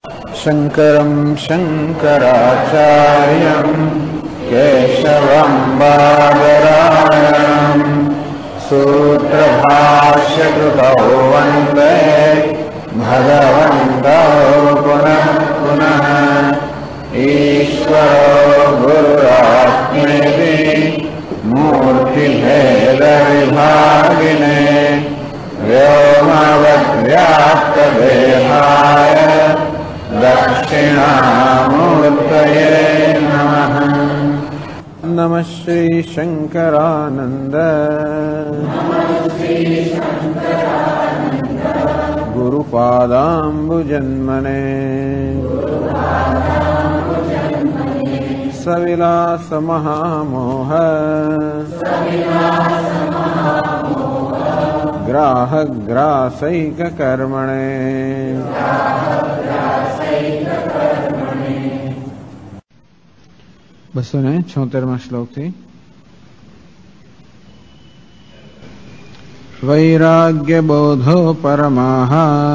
शंकरं शंकराचार्यं केशवं बादरायणं सूत्रभाष्यकृतौ वन्दे भगवन्तौ पुनः पुनः। ईश्वरो गुरुरात्मेति मूर्तिभेदविभागिने व्योमवद्व्याप्तदेहाय दक्षिणामूर्तये नमः। नमः श्री शंकरानंद गुरुपादाम्बुजन्मने सविलास महामोह ग्राहग्रासैक कर्मणे। बसो ने 76 श्लोक थी। वैराग्य बोधो परमाः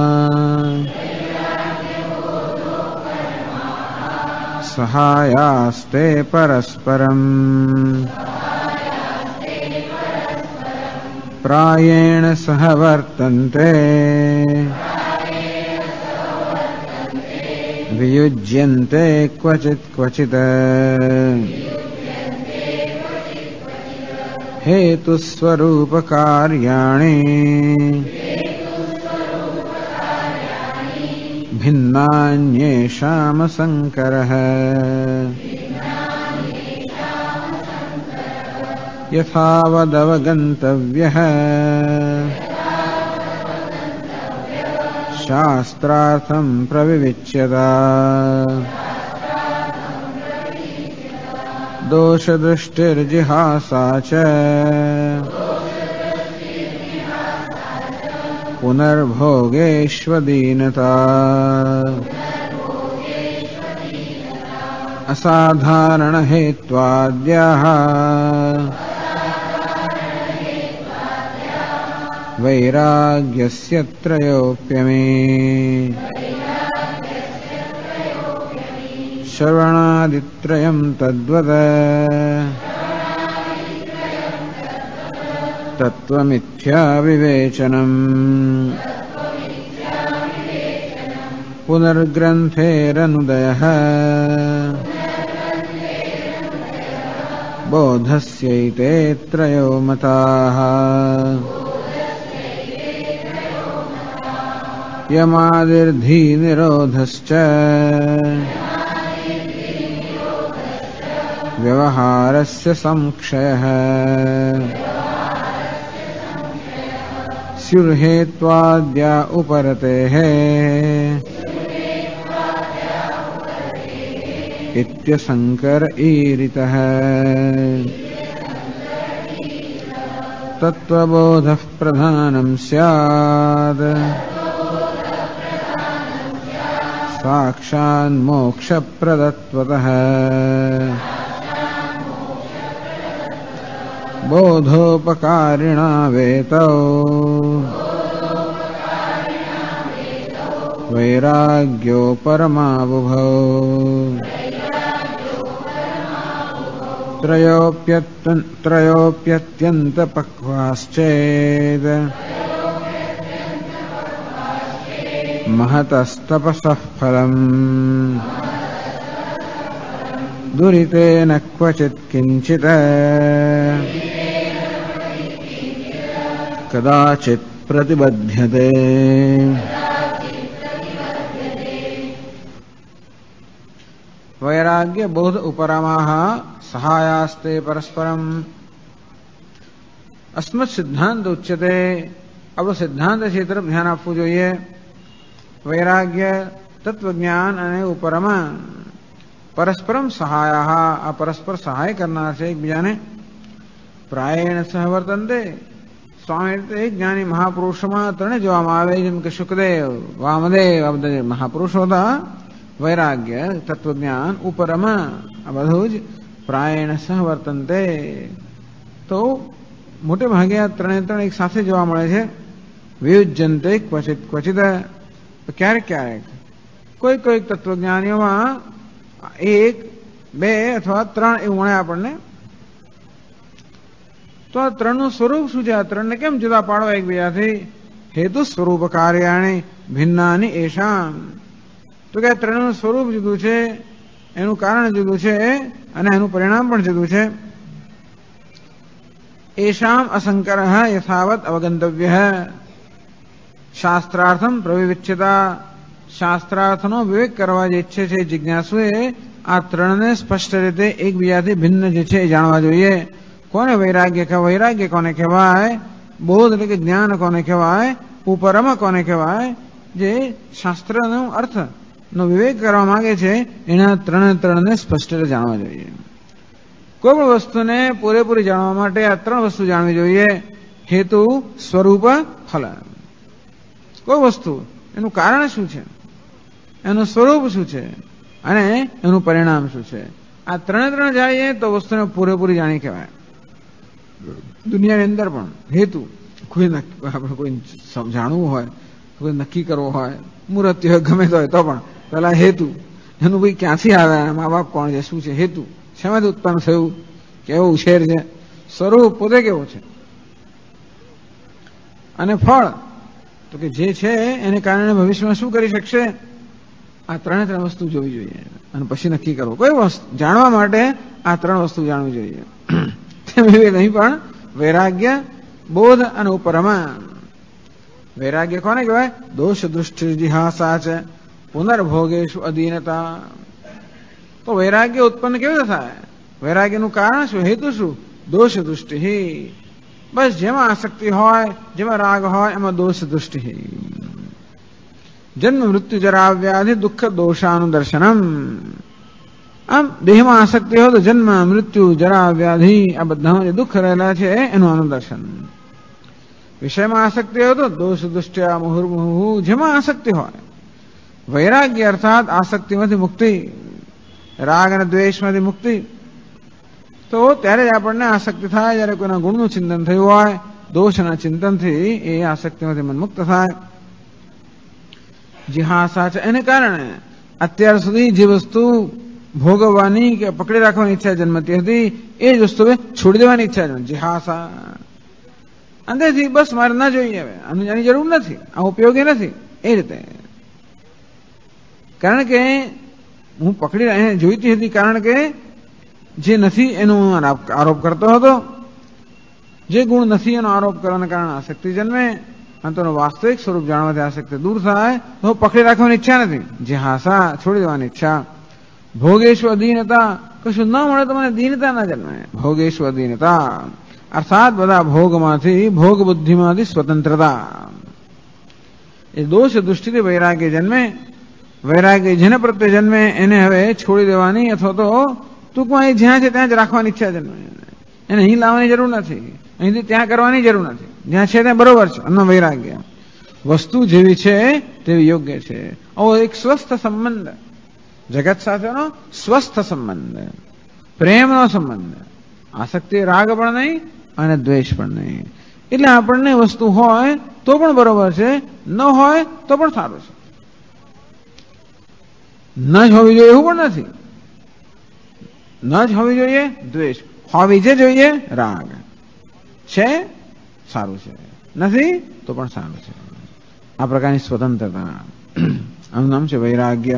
सहायास्ते परस्परम् प्रायेण सह वर्तन्ते वियुज्यन्ते क्वचित् क्वचित् हेतुस्वरूप कार्याणि भिन्नान्येषाम् संकरः। यथावदवगन्तव्यः शास्त्रार्थं प्रविविच्यता। दोषदृष्टिर्जिहासा च पुनर्भोगेष्वदीनता। असाधारणहेत्वाद्याः वैराग्यस्य त्रयोप्यमे। श्रवणादित्रयं तद्वद तत्त्वमिथ्याविवेचनम्। पुनर्ग्रन्थेरनुदयः बोधस्यैते त्रयो मताः। यमादिर्धीनिरोधश्च व्यवहारस्य संक्षयः। स्युर्हेत्वाद्या उपरतेः इत्यसंकर ईरितः। तत्त्वबोधः प्रधानं स्यात् साक्षान्मोक्षप्रदत्वतः। बोधोपकारिणा वेतौ वैराग्यो परमाबुभौ। त्रयोप्यत्यन्तपक्वाश्चेद् महतस्तपसः फलम्। दुरितेन क्वचित् किञ्चित् कदाचित् प्रतिबध्यते। वैराग्य बोध उपरमाः सहायास्ते परस्परम्। अस्मत् सिद्धांत उच्यते। अब सिद्धांत की तरफ ध्यान आपको જોઈએ। वैराग्य तत्वज्ञान અને ઉપરમા परस्परम सहायः आ परस्पर सहाय करना से एक बीजाने प्रायेण सहवर्तन्ते। स्वामी एक ज्ञानी महापुरुषों त्रण જોવામાં આવે જેમ કે શુકદેવ વામદેવ આ બધા મહાપુરુષો હતા। वैराग्य तत्वज्ञान उपरमा આ બધું જ प्रायेण सहवर्तन्ते। तो मोटे भागे आ ત્રણે ત્રણ એક સાથે જોવા મળે છે। વિયુજ્યન્તે ક્વચિત ક્વચિત, ક્યારેક ક્યારેક कोई कोई तत्वज्ञानीओमां 1, 2 अथवा 3 એવું મળે આપણને. તો આ ત્રણનું સ્વરૂપ શું છે? આ ત્રણને કેમ જુદા પાડવા એકબીજાથી? હેતુ સ્વરૂપ કાર્યાણી ભિન્નાની એશામ. તો કે આ ત્રણનું સ્વરૂપ જુદું છે, એનું કારણ જુદું છે અને એનું પરિણામ પણ જુદું છે. એશામ અસંકરઃ યથાવત અવગંતવ્ય. શાસ્ત્રાર્થમ પ્રવિવિચ્યતા. શાસ્ત્રાર્થનો વિવેક કરવા જે ઈચ્છે છે જિજ્ઞાસુએ આ ત્રણને સ્પષ્ટ રીતે એકબીજાથી ભિન્ન જે છે એ જાણવા જોઈએ. કોને વૈરાગ્ય કહેવાય? વૈરાગ્ય કોને કહેવાય? બોધ એટલે કે જ્ઞાન કોને કહેવાય? ઉપરમ કોને કહેવાય? જે શાસ્ત્રનો અર્થનો વિવેક કરવા માંગે છે એના ત્રણને સ્પષ્ટ રીતે જાણવા જોઈએ. કોઈ પણ વસ્તુને પૂરેપૂરી જાણવા માટે આ ત્રણ વસ્તુ જાણવી જોઈએ: હેતુ, સ્વરૂપ, ફલ. કોઈ વસ્તુ એનું કારણ શું છે, એનું સ્વરૂપ શું છે અને એનું પરિણામ શું છે, આ ત્રણ જાણીએ તો વસ્તુને પૂરેપૂરી જાણી કહેવાય. દુનિયાની અંદર પણ હેતુ આપણે કોઈ જાણવું હોય, કોઈ નક્કી કરવો હોય, મુહૂર્ત હોય, ગમે તો હોય તો પણ પેલા હેતુ, એનું ભાઈ ક્યાંથી આવે, મા બાપ કોણ છે, શું છે, હેતુ શેમાંથી ઉત્પન્ન થયું, કેવો ઉછેર છે, સ્વરૂપ પોતે કેવો છે, અને ફળ તો કે જે છે એને કારણે ભવિષ્યમાં શું કરી શકશે. આ ત્રણ વસ્તુ જોવી જોઈએ અને પછી નક્કી કરવું. કોઈ વસ્તુ જાણવા માટે આ ત્રણ વસ્તુ જાણવી જોઈએ. અહીં પણ વૈરાગ્ય, બોધ અને ઉપરમા. વૈરાગ્ય કોને કહેવાય? દોષ દૃષ્ટિ જિહાસા છે, પુનર્ભોગેશુ અધીનતા. તો વૈરાગ્ય ઉત્પન્ન કેવી રીતે થાય? વૈરાગ્યનું કારણ શું, હેતુ શું? દોષ દૃષ્ટિ. બસ જેમાં આસક્તિ હોય, જેમાં રાગ હોય એમાં દોષ દૃષ્ટિ. જન્મ મૃત્યુ જરા વ્યાધિ દુઃખ દોષાનુદર્શનમ. આમ દેહમાં આસક્તિ હોય તો જન્મ મૃત્યુ જરા વ્યાધિ આ બધામાં જે દુઃખ રહેલા છે એનું અનુદર્શન. વિષયમાં આસક્તિ હોય તો દોષ દૃષ્ટિયા મુહુર્મુહુ, જેમાં આસક્તિ હોય. વૈરાગ્ય અર્થાત આસક્તિમાંથી મુક્તિ, રાગ અને દ્વેષમાંથી મુક્તિ. તો ત્યારે જ આપણને આસક્તિ થાય જ્યારે કોઈના ગુણનું ચિંતન થયું હોય, દોષના ચિંતનથી એ આસક્તિમાંથી મન મુક્ત થાય. જિહાસા છે, એને કારણે અત્યાર સુધી જે વસ્તુ ભોગવવાની કે પકડી રાખવાની ઈચ્છા જન્મતી હતી એ જ વસ્તુ છોડી દેવાની ઈચ્છા છે. જિહાસા અંદરથી બસ મારે ના જોઈએ, હવે આની જરૂર નથી, આ ઉપયોગી નથી, એ રીતે. કારણ કે હું પકડી એને જોઈતી હતી, કારણ કે જે નથી એનો આરોપ કરતો હતો, જે ગુણ નથી એનો આરોપ કરવાના કારણે આસક્તિ જન્મે. અને તેનું વાસ્તવિક સ્વરૂપ જાણવાથી આસક્તિ દૂર થાય તો પકડી રાખવાની ઈચ્છા નથી, જે હાસા છોડી દેવાની ઈચ્છા. ભોગેશ્વ અધીનતા, કશું ન મળે તો મને દીનતા ના જન્મે. ભોગેશ્વ અધીનતા અર્થાત બધા ભોગમાંથી, ભોગ બુદ્ધિમાંથી સ્વતંત્રતા. એ દોષ દૃષ્ટિથી વૈરાગ્ય જન્મે. વૈરાગ્ય જેને પ્રત્યે જન્મે એને હવે છોડી દેવાની અથવા તો ટૂંકમાં એ જ્યાં છે ત્યાં જ રાખવાની ઈચ્છા જન્મે. એને અહીં લાવવાની જરૂર નથી, અહીંથી ત્યાં કરવાની જરૂર નથી, જ્યાં છે ત્યાં બરોબર છે. અન્ન વૈરાગ્ય વસ્તુ જેવી છે તેવી યોગ્ય છે. આવો એક સ્વસ્થ સંબંધ, જગત સાથેનો સ્વસ્થ સંબંધ, પ્રેમનો સંબંધ. આસક્તિ રાગ પણ નહીં અને દ્વેષ પણ નહીં. એટલે આપણને વસ્તુ હોય તો પણ બરોબર છે, ન હોય તો પણ સારું છે. ન જ હોવી જોઈએ એવું પણ નથી. ન જ હોવી જોઈએ દ્વેષ, હોવી જે જોઈએ રાગ. છે સારું છે, નથી તો પણ સારું છે. આ પ્રકારની સ્વતંત્રતા, આનું નામ છે વૈરાગ્ય.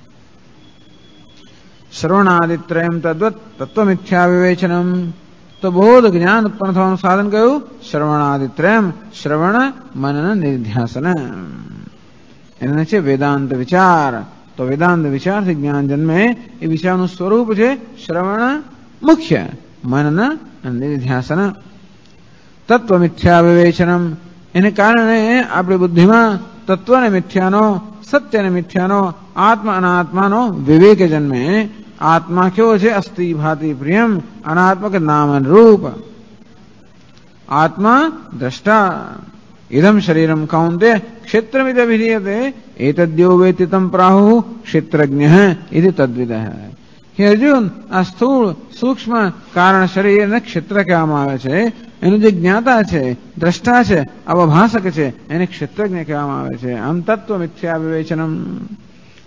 શ્રવણાદિત્રયમ તદ્વત તત્વમિથ્યા વિવેચનમ. તો બોધ જ્ઞાન ઉત્પન્ન થવાનું સાધન કયું? શ્રવણાદિત્રયમ. શ્રવણ, મનન, નિધ્યાસન. એને છે વેદાંત વિચાર. તો વેદાંત વિચારથી જ્ઞાન જન્મે. એ વિચારનું સ્વરૂપ છે શ્રવણ મુખ્ય, મનન અને નિધ્યાસન. તત્વ મિથ્યા વિવેચનમ. એને કારણે આપણી બુદ્ધિમાં તત્વ અને મિથ્યાનો, સત્ય અને મિથ્યાનો, આત્મા અનાત્માનો વિવેક જન્મે. આત્મા કેવો છે? અસ્થિ ભાતિ પ્રિયમ. અનાત્મા કે નામ અને રૂપ. આત્મા દ્રષ્ટા. ઇદમ શરીરમ કૌંતે ક્ષેત્રમિદ વિધીયતે એતદ્યો વેતિ તમ પ્રાહુ ક્ષેત્રજ્ઞ ઇતિ તદ્વિદઃ. હે અર્જુન, આ સ્થૂળ સૂક્ષ્મ કારણ શરીરને ક્ષેત્ર કહેવામાં આવે છે. એનું જે જ્ઞાતા છે, દ્રષ્ટા છે, અવભાષક છે, એને ક્ષેત્રજ્ઞ કહેવામાં આવે છે. આમ તત્વ મિથ્યા વિવેચનમ.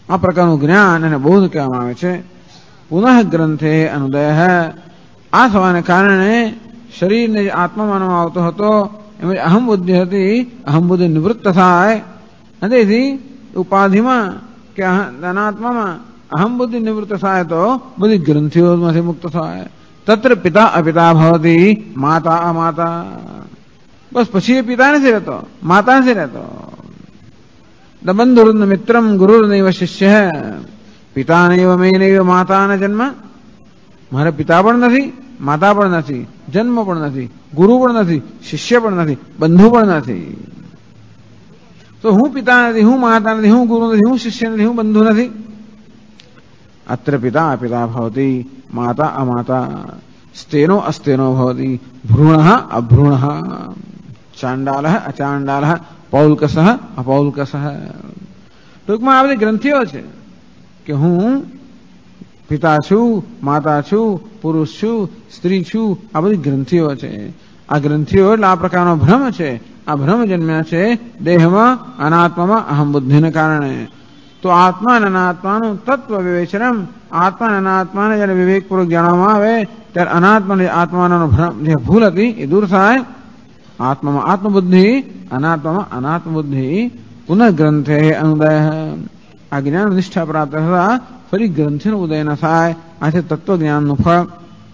આ પ્રકારનું જ્ઞાન અને બોધ કહેવામાં આવે છે. પુનઃ ગ્રંથે અનુદય, આ થવાને કારણે શરીરને જે આત્મા માનવામાં આવતો હતો એમાં અહમ બુદ્ધિ હતી, અહમ બુદ્ધિ નિવૃત્ત થાય અને તેથી ઉપાધિમાં કે અનાત્મામાં અહમ બુદ્ધિ નિવૃત્ત થાય તો બધી ગ્રંથિઓમાંથી મુક્ત થાય. તત્ર પિતા અપિતા ભવતી, માતા અમાતા. બસ પછી એ પિતા નથી રહેતો, માતા નથી રહેતો. બંધુર્ન મિત્રમ ગુરુર્નૈવ શિષ્ય, પિતા નૈવ મે નૈવ માતા ન જન્મ. મારે પિતા પણ નથી, માતા પણ નથી, જન્મ પણ નથી, ગુરુ પણ નથી, શિષ્ય પણ નથી, બંધુ પણ નથી. તો હું પિતા નથી, હું માતા નથી, હું ગુરુ નથી, હું શિષ્ય નથી, હું બંધુ નથી. અત્ર પિતા અપિતા ભવતી, માતા અમાતા, સ્તેનો અસ્તેનો ભવતી, ભ્રૂણ અભ્રૂણ, ચાંડાલ અચાંડાલ, પૌલકસ અપૌલકસ. ટૂંકમાં આ બધી ગ્રંથિઓ છે કે હું પિતા છું, માતા છું, પુરુષ છું, સ્ત્રી છું. આ બધી ગ્રંથિઓ છે. આ ગ્રંથિઓ એટલે આ પ્રકારનો ભ્રમ છે. આ ભ્રમ જન્મ્યા છે દેહમાં, અનાત્મામાં અહમ બુદ્ધિને કારણે. તો આત્મા અને અનાત્માનું તત્વ વિવેચનમ, આત્મા અને અનાત્માને જ્યારે વિવેકપૂર્વક જાણવામાં આવે ત્યારે અનાત્મા આત્માનો ભ્રમ જે ભૂલ હતી એ દૂર થાય. આત્મામાં આત્મબુદ્ધિ, અનાત્મામાં અનાત્મબુદ્ધિ. પુનઃ ગ્રંથે અનુદય, આ જ્ઞાન નિષ્ઠા પ્રાપ્ત થતા ફરી ગ્રંથિનો ઉદય ન થાય. આથી તત્વજ્ઞાનનું ફળ.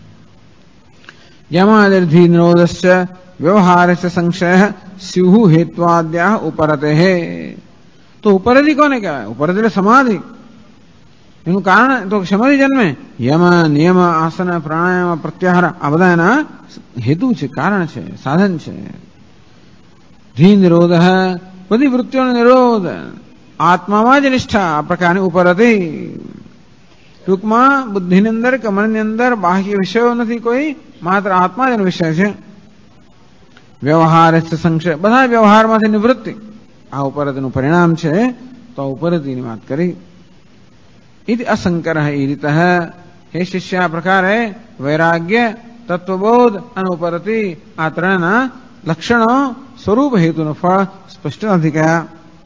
યમાદિર્ધિ નિરોધશ્ચ વ્યવહારસ્ય સંશય સ્યુઃ હેત્વાદ્યાઃ ઉપરતેઃ. તો ઉપરથી કોને કહેવાય? ઉપરત એટલે સમાધિ. એનું કારણ તો સમાધિ જન્મે યમ, નિયમ, આસન, પ્રાણાયામ, પ્રત્યાહાર આ બધા એના હેતુ છે, કારણ છે, સાધન છે. ધી નિરોધ, બધી વૃત્તિઓનો નિરોધ. આત્મામાં જ નિષ્ઠા આ પ્રકારની ઉપર હતી. ટૂંકમાં બુદ્ધિની અંદર કે મનની અંદર બાહ્ય વિષયો નથી કોઈ, માત્ર આત્મા જ એનો વિષય છે. વ્યવહાર સંશય, બધા વ્યવહારમાંથી નિવૃત્તિ આ ઉપરતીનું પરિણામ છે. તો ઉપરતીની વાત કરી. ઇતિ અસંકર એ રીત. હે શિષ્ય, આ પ્રકારે વૈરાગ્ય, તત્વબોધ અને ઉપરતી આ ત્રણના લક્ષણો, સ્વરૂપ, હેતુનું ફળ સ્પષ્ટ નથી કયા.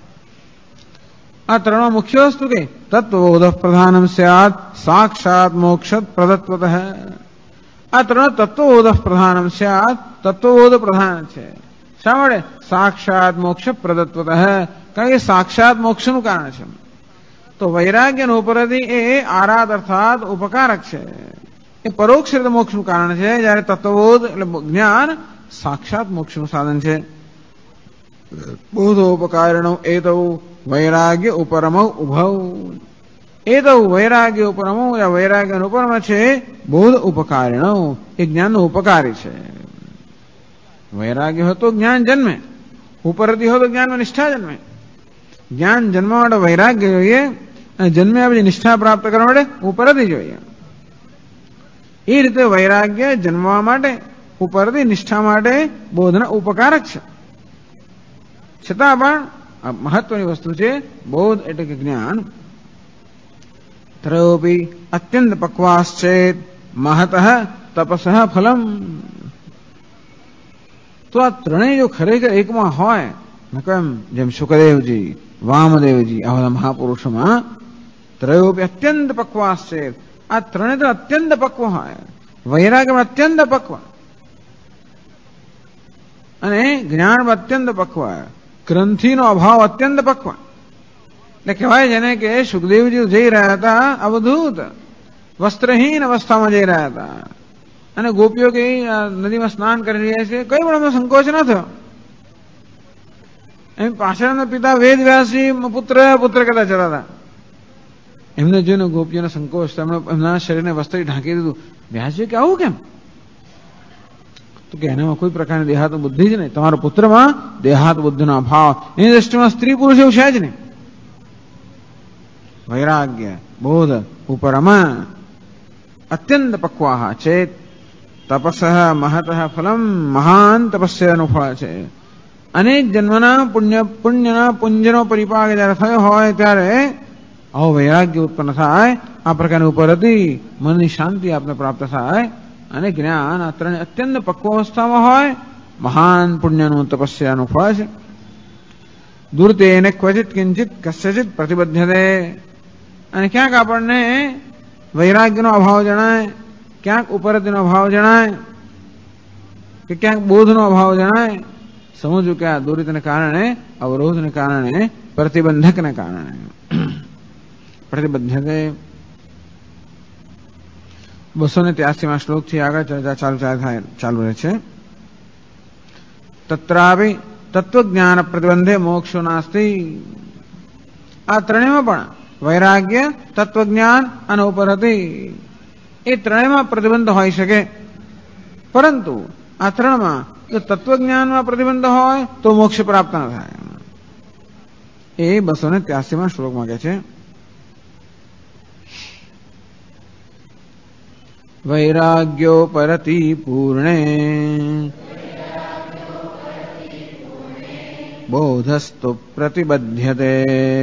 આ ત્રણ મુખ્ય વસ્તુ કે તત્વબોધ પ્રધાનમ સ્યાત સાક્ષાત મોક્ષ પ્રદત્વત. આ ત્રણ તત્વબોધ પ્રધાનમ સ્યાત, તત્વબોધ પ્રધાન છે. શા માટે? સાક્ષાત મોક્ષ પ્રદત્વત, કારણ કે સાક્ષાત મોક્ષનું કારણ છે. તો વૈરાગ્ય અને ઉપરતી એ આરાધ અર્થાત ઉપકારક છે, એ પરોક્ષ રીતે મોક્ષનું કારણ છે. જ્યારે તત્વબોધ એટલે જ્ઞાન સાક્ષાત મોક્ષનું સાધન છે. બોધોપકારિણો એતૌ વૈરાગ્ય ઉપરમૌ ઉભૌ. એતૌ વૈરાગ્ય ઉપરમૌ, વૈરાગ્ય ઉપરમ છે બોધ ઉપકારિણો, એ જ્ઞાનનો ઉપકારી છે. વૈરાગ્ય હોય તો જ્ઞાન જન્મે, ઉપરથી હોય તો જ્ઞાનમાં નિષ્ઠા જન્મે. જ્ઞાન જન્મવા માટે વૈરાગ્ય જોઈએ અને જન્મ્યા પછી નિષ્ઠા પ્રાપ્ત કરવા માટે ઉપરથી જોઈએ. એ રીતે વૈરાગ્ય જન્મવા માટે, ઉપરથી નિષ્ઠા માટે બોધના ઉપકારક છે. છતાં પણ મહત્વની વસ્તુ છે બોધ એટલે કે જ્ઞાન. ત્રયોપી અત્યંત પક્વાશ્ચેત મહતઃ તપસઃ ફલમ. તો આ ત્રણેય જો ખરેખર એકમાં હોય, કેમ જેમ શુકદેવજી, વામદેવજી આ બધા મહાપુરુષોમાં ત્રયોપી અત્યંત પક્વાશ્ચેત, આ ત્રણે તો અત્યંત પક્વ હોય. વૈરાગ્યમાં અત્યંત પક્વ અને જ્ઞાનમાં અત્યંત પક્વ, ગ્રંથિનો અભાવ અત્યંત પક્વ. એટલે કહેવાય છે ને કે સુખદેવજી જઈ રહ્યા હતા અવધૂત, વસ્ત્રહીન અવસ્થામાં જઈ રહ્યા હતા અને ગોપીઓ કે નદીમાં સ્નાન કરી રહ્યા છે, કઈ પણ એમનો સંકોચ ન થયો. એમ પાછળના પિતા વેદ વ્યાસજી પુત્ર પુત્ર કહેતા જતા હતા. એમને જોઈને ગોપીઓનો સંકોચ, તેમણે એમના શરીરને વસ્ત્રથી ઢાંકી દીધું. વ્યાસજી કે આવું કેમ? તો કે એનામાં કોઈ પ્રકારની દેહાત્મ બુદ્ધિ જ નહીં. તમારા પુત્રમાં દેહાત બુદ્ધિનો અભાવ, એની દ્રષ્ટિમાં સ્ત્રી પુરુષ એવું છે જ નહીં. વૈરાગ્ય બોધ ઉપરમા અત્યંત પક્વાહ ચેત તપસઃ મહતઃ ફલમ. મહાન તપસ્યાનું ફળ છે. અનેક જન્મના પુણ્યના પુંજનો પરિપાક જયારે થયો હોય ત્યારે આવો વૈરાગ્ય ઉત્પન્ન થાય. આ પ્રકારની ઉપરથી મનની શાંતિ આપને પ્રાપ્ત થાય અને જ્ઞાન આ ત્રણે અત્યંત પક્વ અવસ્થામાં હોય. મહાન પુણ્યનું તપસ્યાનું ફળ છે. દુર્તેન ક્વચિત કિંચિત કસ્યચિત પ્રતિબદ્ધતે. અને ક્યાંક આપણને વૈરાગ્યનો અભાવ જણાય, ક્યાંક ઉપરતિનો અભાવ જણાય કે ક્યાંક બોધનો અભાવ જણાય. સમજવું કે આ દુરિતને કારણે, અવરોધને કારણે, પ્રતિબંધકને કારણે. પ્રતિબદ્ધતે 283 શ્લોકથી આગળ ચર્ચા ચાલુ રહે છે. તત્રાપી તત્વજ્ઞાન પ્રતિબંધે મોક્ષો નાસ્તિ. આ ત્રણેયમાં પણ વૈરાગ્ય, તત્વજ્ઞાન અને ઉપરતિ એ ત્રણેયમાં પ્રતિબંધ હોઈ શકે. પરંતુ આ ત્રણમાં જો તત્વજ્ઞાનમાં પ્રતિબંધ હોય તો મોક્ષ પ્રાપ્ત ન થાય. એ 283 શ્લોકમાં કહે છે. વૈરાગ્યો પરતિ પૂર્ણે બોધસ્તુ પ્રતિબધ્યતે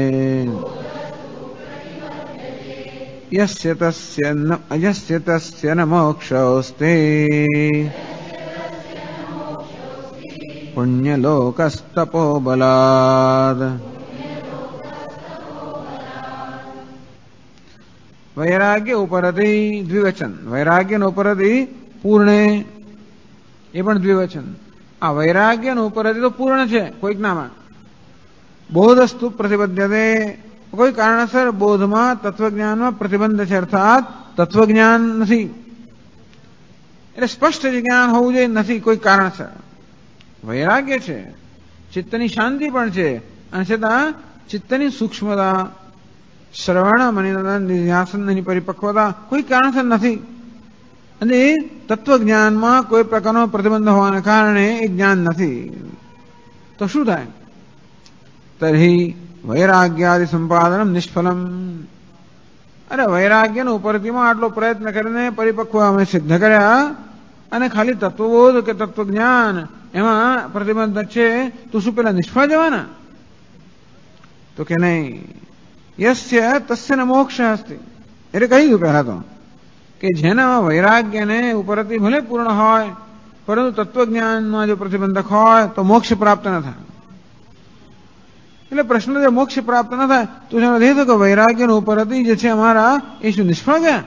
યસ્ય તસ્ય ન મોક્ષોસ્તે પુણ્યલોકસ્તપોબલાદ. વૈરાગ્ય ઉપરતિ દ્વિવચન, વૈરાગ્ય ઉપરતિ પૂર્ણે એ પણ દ્વિવચન. આ વૈરાગ્ય ઉપરતિ તો પૂર્ણ છે કોઈક નામાં. બોધસ્તુ પ્રતિબદ્ધતે, કોઈ કારણસર બોધમાં, તત્વજ્ઞાનમાં પ્રતિબંધ છે, અર્થાત તત્વજ્ઞાન નથી. એટલે સ્પષ્ટ જ્ઞાન હોવું જોઈએ, નથી કોઈ કારણસર. વૈરાગ્ય છે, ચિત્તની શાંતિ પણ છે, અને છતાં ચિત્તની સૂક્ષ્મતા, શ્રવણ મનિધ્યાસનની પરિપક્વતા કોઈ કારણસર નથી. અને તત્વજ્ઞાનમાં કોઈ પ્રકારનો પ્રતિબંધ હોવાને કારણે એ જ્ઞાન નથી. તો શું થાય? તર્હિ વૈરાગ્યાદિ સંપાદનમ નિષ્ફલમ. અરે વૈરાગ્યનો ઉપરતીમાં આટલો પ્રયત્ન કરીને પરિપક્વ અમે સિદ્ધ કર્યા, અને ખાલી તત્વબોધ કે તત્વજ્ઞાન એમાં પ્રતિબંધ છે, તો શું પેલા નિષ્ફળ જવાના? તો કે નહીં. યસ્ય તસ્ય ન મોક્ષ અસ્તિ. એટલે કહી દઉં પહેલા તો કે જેના વૈરાગ્યને ઉપરથી ભલે પૂર્ણ હોય, પરંતુ તત્વજ્ઞાનમાં જો પ્રતિબંધક હોય તો મોક્ષ પ્રાપ્ત ન થાય. એટલે પ્રશ્ન જો મોક્ષ પ્રાપ્ત ન થાય તો જેનો અર્થ કે વૈરાગ્યનો ઉપરથી જે છે અમારા એ શું નિષ્ફળ ગયા?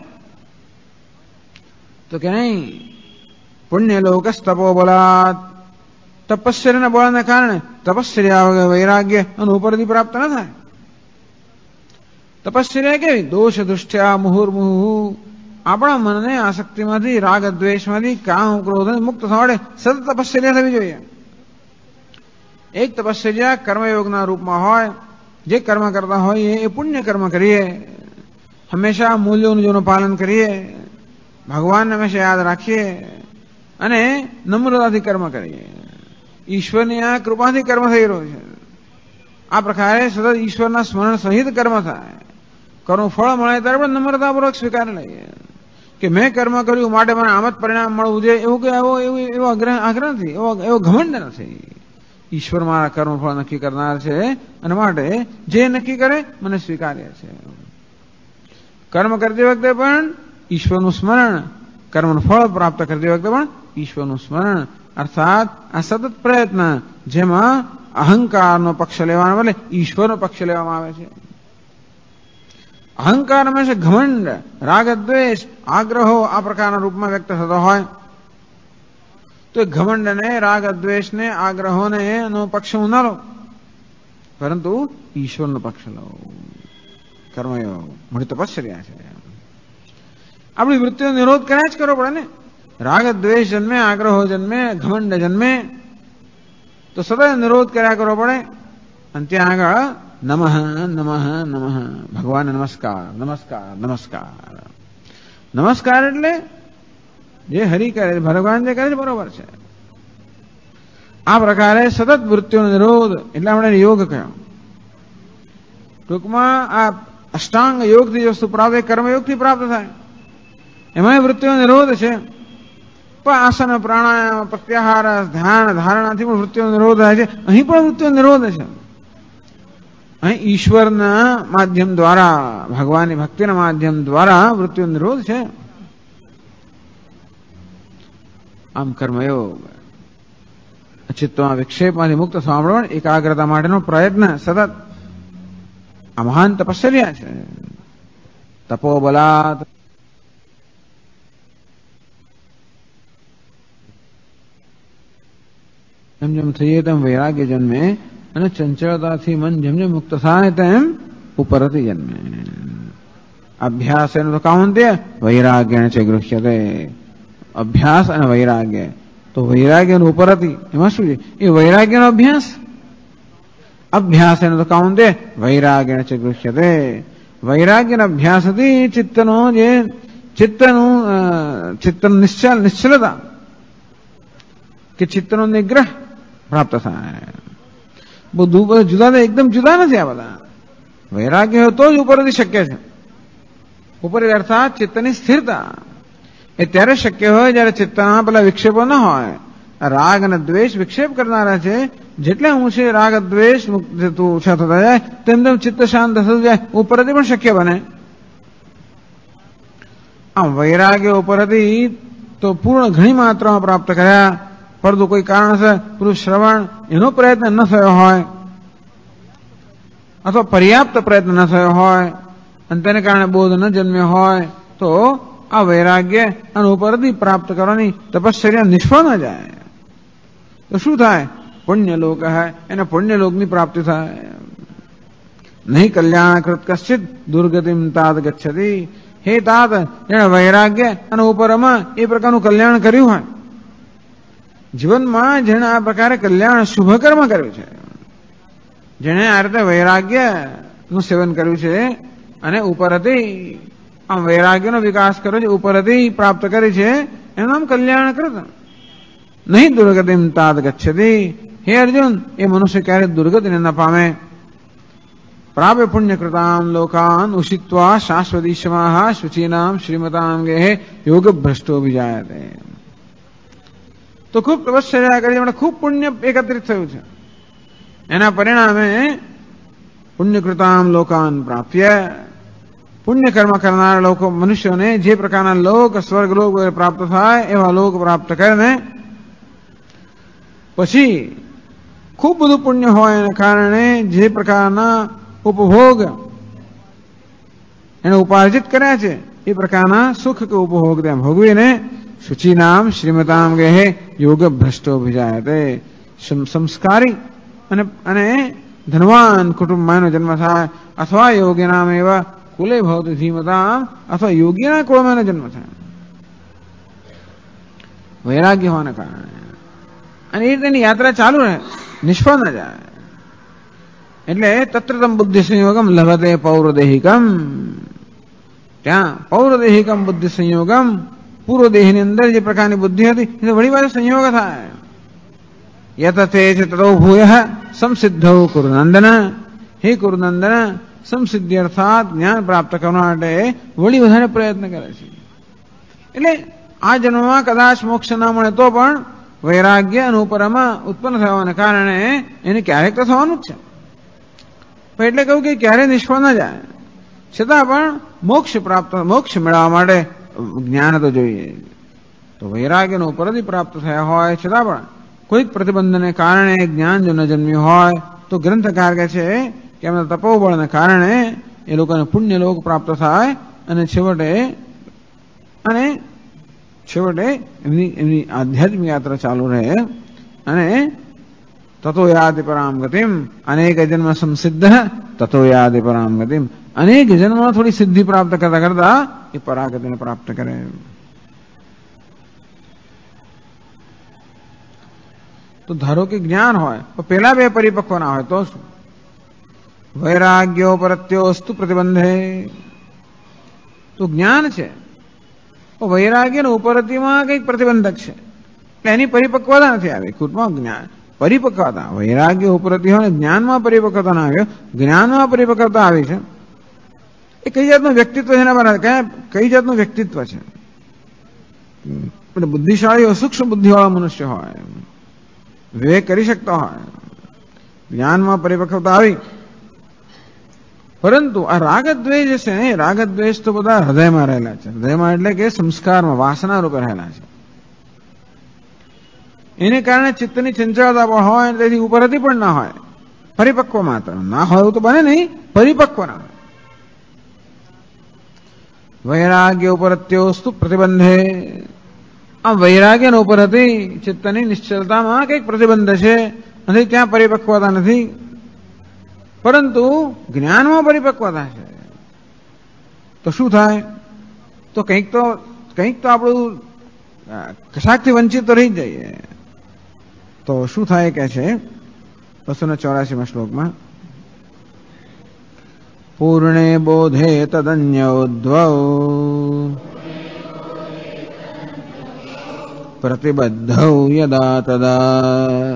તો કે નહીં. પુણ્યલોકસ તપોબલાત, તપશ્ચર્યના બળને કારણે તપશ્ચર્યા વગર વૈરાગ્ય અને ઉપરથી પ્રાપ્ત ન થાય. તપશ્ચર્યા કેવી? દોષ દુષ્ટ્યા મુહુર્મુહુ, આપણા મનને આસક્તિમાંથી, રાગ દ્વેષમાંથી, કામ ક્રોધ મુક્ત થવા માટે સતત તપશ્ચર્યા થવી જોઈએ. એક તપશ્ચર્યા કર્મયોગના રૂપમાં હોય. જે કર્મ કરતા હોઈએ એ પુણ્ય કર્મ કરીએ, હંમેશા મૂલ્યોનું પાલન કરીએ, ભગવાનને હંમેશા યાદ રાખીએ, અને નમ્રતાથી કર્મ કરીએ. ઈશ્વરની આ કૃપાથી કર્મ થઈ રહ્યો છે. આ પ્રકારે સતત ઈશ્વરના સ્મરણ સહિત કર્મ થાય. કર્મ ફળ મળે ત્યારે પણ નમ્રતાપૂર્વક સ્વીકારી લઈએ કે મેં કર્મ કર્યું માટે મને આમ જ પરિણામ મળવું જોઈએ, એવું કે એવો આગ્રહ નથી, એવો ઘમંડ નથી. ઈશ્વર મારા કર્મ ફળ નક્કી કરનાર છે, અને માટે જે નક્કી કરે મને સ્વીકાર્ય છે. કર્મ કરતી વખતે પણ ઈશ્વરનું સ્મરણ, કર્મનું ફળ પ્રાપ્ત કરતી વખતે પણ ઈશ્વરનું સ્મરણ, અર્થાત આ સતત પ્રયત્ન જેમાં અહંકારનો પક્ષ લેવાના બદલે ઈશ્વરનો પક્ષ લેવામાં આવે છે. અહંકાર હંમેશા ઘમંડ, રાગ દ્વેષ, આગ્રહો આ પ્રકારના રૂપમાં વ્યક્ત થતો હોય તો ઘમંડને, રાગ દ્વેષને, આગ્રહોને એનો પક્ષ હું ન લો, પરંતુ ઈશ્વરનો પક્ષ લો. કર્મયોગ મોટી તપશ્ચર્યા છે. આપણી વૃત્તિનો નિરોધ કર્યા જ કરવો પડે ને. રાગ દ્વેષ જન્મે, આગ્રહો જન્મે, ઘમંડ જન્મે તો સદા નિરોધ કર્યા કરવો પડે. અને ત્યાં આગળ નમઃ નમઃ નમઃ, ભગવાન નમસ્કાર નમસ્કાર નમસ્કાર. નમસ્કાર એટલે જે હરિ કરે, ભગવાન જે કરે છે બરોબર છે. આ પ્રકારે સતત વૃત્તિઓનો નિરોધ એટલે આપણે યોગ કહ્યો. ટૂંકમાં આ અષ્ટાંગ યોગથી વસ્તુ પ્રાપ્ત, કર્મયોગથી પ્રાપ્ત થાય. એમાં વૃત્તિનો નિરોધ છે. પણ આસન, પ્રાણાયામ, પ્રત્યાહાર, ધ્યાન, ધારણાથી પણ વૃત્તિનો નિરોધ થાય છે. અહીં પણ વૃત્તિનો નિરોધ છે. અહીં ઈશ્વરના માધ્યમ દ્વારા, ભગવાનની ભક્તિના માધ્યમ દ્વારા વૃત્તિનો નિરોધ છે. આમ કર્મયોગ ચિત્તમાં વિક્ષેપમાંથી મુક્ત થવા માટે એકાગ્રતા માટેનો પ્રયત્ન સતત આ મહાન તપશ્ચર્યા છે. તપોબલાત જેમ જેમ થઈએ તેમ વૈરાગ્ય જન્મે અને ચંચળતાથી મન જેમ જેમ મુક્ત થાય તેમ ઉપરથી જન્મે. અભ્યાસ એનું તો કાઉન્ત્ય વૈરાગ્ય છે ગૃહ્યતે. અભ્યાસ અને વૈરાગ્ય તો વૈરાગ્ય ઉપરથી એમાં શું છે? એ વૈરાગ્યનો અભ્યાસ. અભ્યાસ એનું તો કાઉન્ત્ય વૈરાગ્ય છે ગૃહ્યતે. વૈરાગ્યના અભ્યાસથી ચિત્તનો જે ચિત્તનું નિશ્ચલતા કે ચિત્તનો નિગ્રહ પ્રાપ્ત થાય. બધું જુદા એકદમ જુદા નથી આ બધા. વૈરાગ્ય હોય તો જ ઉપરથી શક્ય છે. ઉપરથી અર્થાત ચિત્તની સ્થિરતા એ ત્યારે શક્ય હોય જ્યારે ચિત્તના પેલા વિક્ષેપો ન હોય. રાગ અને દ્વેષ વિક્ષેપ કરનારા છે. જેટલા ઊંચે રાગ દ્વેષ ઓછા થતા જાય તેમ તેમ ચિત્ત શાંત થતું જાય. ઉપરથી પણ શક્ય બને. આમ વૈરાગ્ય ઉપરથી તો પૂર્ણ ઘણી માત્રામાં પ્રાપ્ત કર્યા, પરંતુ કોઈ કારણસર પૂરું શ્રવણ એનો પ્રયત્ન ન થયો હોય અથવા પર્યાપ્ત પ્રયત્ન ન થયો હોય અને તેને કારણે બોધ ન જન્મ્યો હોય તો આ વૈરાગ્ય અને ઉપરથી પ્રાપ્ત કરવાની તપશ્ચર્યા નિષ્ફળ ન જાય. તો શું થાય? પુણ્યલોક હૈ, એને પુણ્યલોકની પ્રાપ્તિ થાય. નહીં કલ્યાણકૃત કશ્ચિત દુર્ગતિમ તાત ગચ્છતિ. હે તાત, જેણે વૈરાગ્ય અને ઉપરમાં એ પ્રકારનું કલ્યાણ કર્યું હોય, જીવનમાં જેણે આ પ્રકારે કલ્યાણ શુભ કર્મ કર્યું છે, જેણે આ રીતે વૈરાગ્યનું સેવન કર્યું છે અને ઉપરથી આમ વૈરાગ્યનો વિકાસ કર્યો છે, ઉપરથી પ્રાપ્ત કરી છે, એનું નામ કલ્યાણકૃત. નહીં દુર્ગતિમ તાત ગચ્છતિ. હે અર્જુન, એ મનુષ્ય ક્યારે દુર્ગતિને ન પામે. પ્રાપ્ય પુણ્યકૃતામ લોકાન ઉષિત્વા શાશ્વતીશમાહ શુચીનામ શ્રીમતામ ગેહે યોગ ભ્રષ્ટો વિજાયતે. તો ખૂબ તપશ્ચર્યા કરી, એમણે ખૂબ પુણ્ય એકત્રિત થયું છે. એના પરિણામે પુણ્યકૃતામ લોકાન પ્રાપ્ય, પુણ્ય કર્મ કરનાર લોકો મનુષ્યોને જે પ્રકારના લોક સ્વર્ગ લોક પ્રાપ્ત થાય એવા લોક પ્રાપ્ત કરીને પછી ખૂબ બધું પુણ્ય હોય એના કારણે જે પ્રકારના ઉપભોગ એને ઉપાર્જિત કર્યા છે એ પ્રકારના સુખ કે ઉપભોગ ત્યાં ભોગવીને શુચિનામ શ્રીમતામ ગેહે યોગ ભ્રષ્ટો ભિજાયતે. સંસ્કારી અને ધનવાન કુટુંબમાં જન્મ થાય અથવા યોગીનામ એવા કુલે ભવતી ધીમતામ અથવા યોગીના કુળમાં જન્મ થાય વૈરાગ્ય હોવાના કારણે. અને એ તેની યાત્રા ચાલુ રહે, નિષ્ફળ ન જાય. એટલે તત્રતમ બુદ્ધિ સંયોગમ લભતે પૌરદેહિકમ. ત્યાં પૌરદેહિકમ બુદ્ધિ સંયોગમ, પૂર્વ દેહની અંદર જે પ્રકારની બુદ્ધિ હતી એ વળી વાર સંયોગ થાય. યત તે તતો ભૂય સંસિદ્ધૌ કુરુનંદન. હે કુરુનંદન, સંસિદ્ધિ અર્થાત જ્ઞાન પ્રાપ્ત કરવા માટે વળી વધારે પ્રયત્ન કરે છે. એટલે આ જન્મમાં કદાચ મોક્ષ ના મળે તો પણ વૈરાગ્ય અને ઉપરમાં ઉત્પન્ન થવાના કારણે એને ક્યારેક તો થવાનું જ છે. એટલે કહ્યું કે ક્યારે નિષ્ફળ ન જાય. છતાં પણ મોક્ષ મેળવવા માટે જ્ઞાન તો જોઈએ. તો વૈરાગ્યનો ઉપરથી પ્રાપ્ત થયા હોય છતાં પણ કોઈક પ્રતિબંધને કારણે જ્ઞાન જો ન જન્મ્યું હોય તો ગ્રંથકાર કહે છે કે એમના તપોબળને કારણે એ લોકોને પુણ્યલોક પ્રાપ્ત થાય અને છેવટે એમની આધ્યાત્મિક યાત્રા ચાલુ રહે. અને તતો યાતિ પરામ ગતિમ, અનેક જન્મ સંસિદ્ધ તતો યાતિ પરામ ગતિમ. અનેક જન્મમાં થોડી સિદ્ધિ પ્રાપ્ત કરતા કરતા એ પરાગતિને પ્રાપ્ત કરે. તો ધારો કે જ્ઞાન હોય તો પેલા બે પરિપક્વ ના હોય તો શું? વૈરાગ્યો પરત્યોસ્તુ પ્રતિબંધે. તો જ્ઞાન છે તો વૈરાગ્ય ઉપરતિમાં કઈક પ્રતિબંધક છે, એટલે એની પરિપક્વતા નથી આવી. ખુદમાં જ્ઞાન પરિપક્વતા, વૈરાગ્ય ઉપરતિ હોય જ્ઞાનમાં પરિપક્વતા ના આવ્યો, જ્ઞાનમાં પરિપક્વતા આવી છે. એ કઈ જાતનું વ્યક્તિત્વ છે એના પર કઈ જાતનું વ્યક્તિત્વ છે. બુદ્ધિશાળી સૂક્ષ્મ બુદ્ધિવાળા મનુષ્ય હોય, વિવેક કરી શકતા હોય, જ્ઞાનમાં પરિપક્વતા આવી. પરંતુ આ રાગદ્વેષ જે છે ને, રાગદ્વેષ તો બધા હૃદયમાં રહેલા છે. હૃદયમાં એટલે કે સંસ્કારમાં વાસના રૂપે રહેલા છે. એને કારણે ચિત્તની ચંચળતા પણ હોય, તેથી ઉપરથી પણ ના હોય, પરિપક્વ માત્ર ના હોય એવું તો બને નહીં, પરિપક્વ ના હોય. વૈરાગ્ય ઉપરત્યોસ્તુ પ્રતિબંધે. આ વૈરાગ્યનો ઉપર હતી ચિત્તની નિશ્ચલતામાં કંઈક પ્રતિબંધ છે, નથી ત્યાં પરિપક્વતા નથી, પરંતુ જ્ઞાનમાં પરિપક્વતા છે. તો શું થાય? તો કંઈક તો આપણું કશાકથી વંચિત તો રહી જ જઈએ. તો શું થાય કે છે 284 શ્લોકમાં, પૂર્ણે બોધે તદન્યોદ્વૌ પ્રતિબદ્ધૌ યદા તદા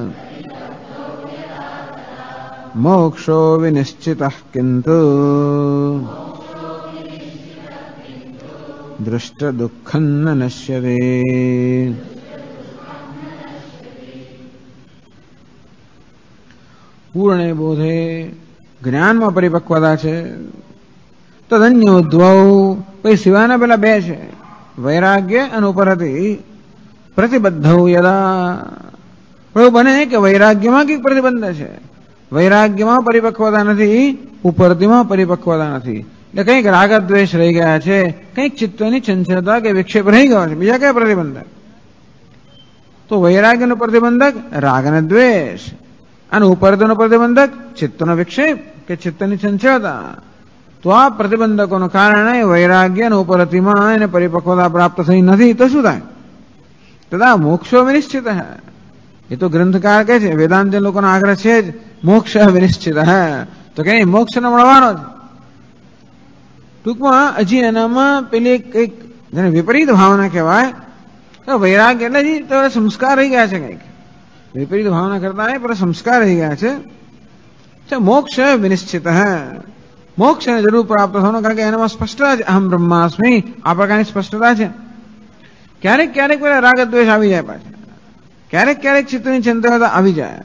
મોક્ષો વિનિશ્ચિતઃ કિંતુ દૃષ્ટ દુઃખં ન નશ્યતે. પૂર્ણે બોધે જ્ઞાનમાં પરિપક્વતા છે, તદન્યોદ્વૌ પછી સિવાયના પેલા બે છે, વૈરાગ્ય અને ઉપરતિ. પ્રતિબદ્ધૌ યદા એવું બને કે વૈરાગ્યમાં કંઈક પ્રતિબંધ છે, વૈરાગ્યમાં પરિપક્વતા નથી, ઉપરતિમાં પરિપક્વતા નથી, એટલે કંઈક રાગદ્વેષ રહી ગયા છે, કંઈક ચિત્તની ચંચળતા કે વિક્ષેપ રહી ગયો છે, બીજા કયા પ્રતિબંધક? તો વૈરાગ્યનો પ્રતિબંધક રાગ અને દ્વેષ, અને ઉપરતિનો પ્રતિબંધક ચિત્તનો વિક્ષેપ કે ચિત્તની ચંચળતા. તો આ પ્રતિબંધકોને કારણે વૈરાગ્ય અને ઉપરતિમાં એને પરિપક્વતા પ્રાપ્ત થઈ નથી. તો શું થાય? તથા મોક્ષો વિનિશ્ચિત હે. એ તો ગ્રંથકાર કહે છે, વેદાંત લોકોનો આગ્રહ છે જ, મોક્ષ વિનિશ્ચિત હે. તો કે મોક્ષ ને મળવાનો જ. ટૂંકમાં હજી એનામાં પેલી કંઈક જેને વિપરીત ભાવના કહેવાય, તો વૈરાગ્ય એટલે જ તો સંસ્કાર રહી ગયા છે, કંઈક વિપરીત ભાવના કરતા નહીં, પણ સંસ્કાર રહી ગયા છે. મોક્ષ વિનિશ્ચિત હે, મોક્ષને જરૂર પ્રાપ્ત થવાનો, કારણ કે એનામાં સ્પષ્ટતા છે, અહમ બ્રહ્માસ્મિ, આ પ્રકારની સ્પષ્ટતા છે. ક્યારેક ક્યારેક પેલા રાગ દ્વેષ આવી જાય પાછા, ક્યારેક ક્યારેક ચિત્તની ચંચળતા આવી જાય,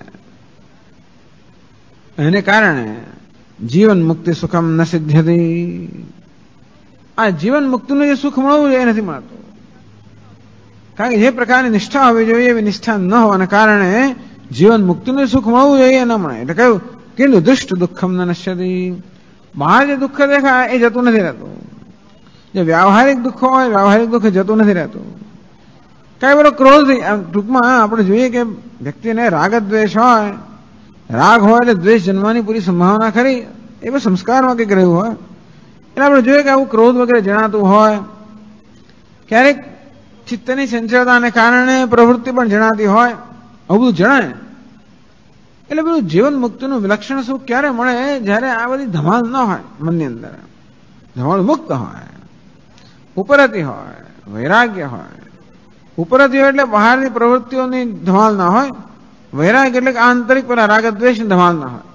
એને કારણે જીવન મુક્તિ સુખમ ન સિદ્ધ્યતિ. આ જીવન મુક્તિનું જે સુખ મળવું જોઈએ એ નથી મળતું, કારણ કે જે પ્રકારની નિષ્ઠા હોવી જોઈએ એવી નિષ્ઠા ન હોવાને કારણે જીવન મુક્તિનું સુખ મળવું જોઈએ ન મળે. એટલે કહ્યું કે દુષ્ટ દુઃખમ ન નશ્યતિ. બહાર જે દુઃખ દેખાય એ જતું નથી રહેતું, જે વ્યાવહારિક દુઃખ હોય વ્યાવહારિક દુઃખ જતું નથી રહેતું. કઈ બધો ક્રોધ, ટૂંકમાં આપણે જોઈએ કે વ્યક્તિને રાગ દ્વેષ હોય, રાગ હોય એટલે દ્વેષ જન્મવાની પૂરી સંભાવના ખરી, એ બધું સંસ્કારમાં કંઈક રહ્યું હોય. એટલે આપણે જોઈએ કે આવું ક્રોધ વગેરે જણાતું હોય, ક્યારેક ચિત્તની ચંચળતાને કારણે પ્રવૃત્તિ પણ જણાતી હોય, આવું બધું જણાય. એટલે બધું જીવન મુક્તિનું વિલક્ષણ સુખ ક્યારે મળે? જ્યારે આ બધી ધમાલ ન હોય મનની અંદર, ધમાલ મુક્ત હોય, ઉપરતિ હોય, વૈરાગ્ય હોય. ઉપરતિ હોય એટલે બહારની પ્રવૃત્તિઓની ધમાલ ના હોય, વૈરાગ્ય એટલે આંતરિક પેલા રાગદ્વેષની ધમાલ ના હોય.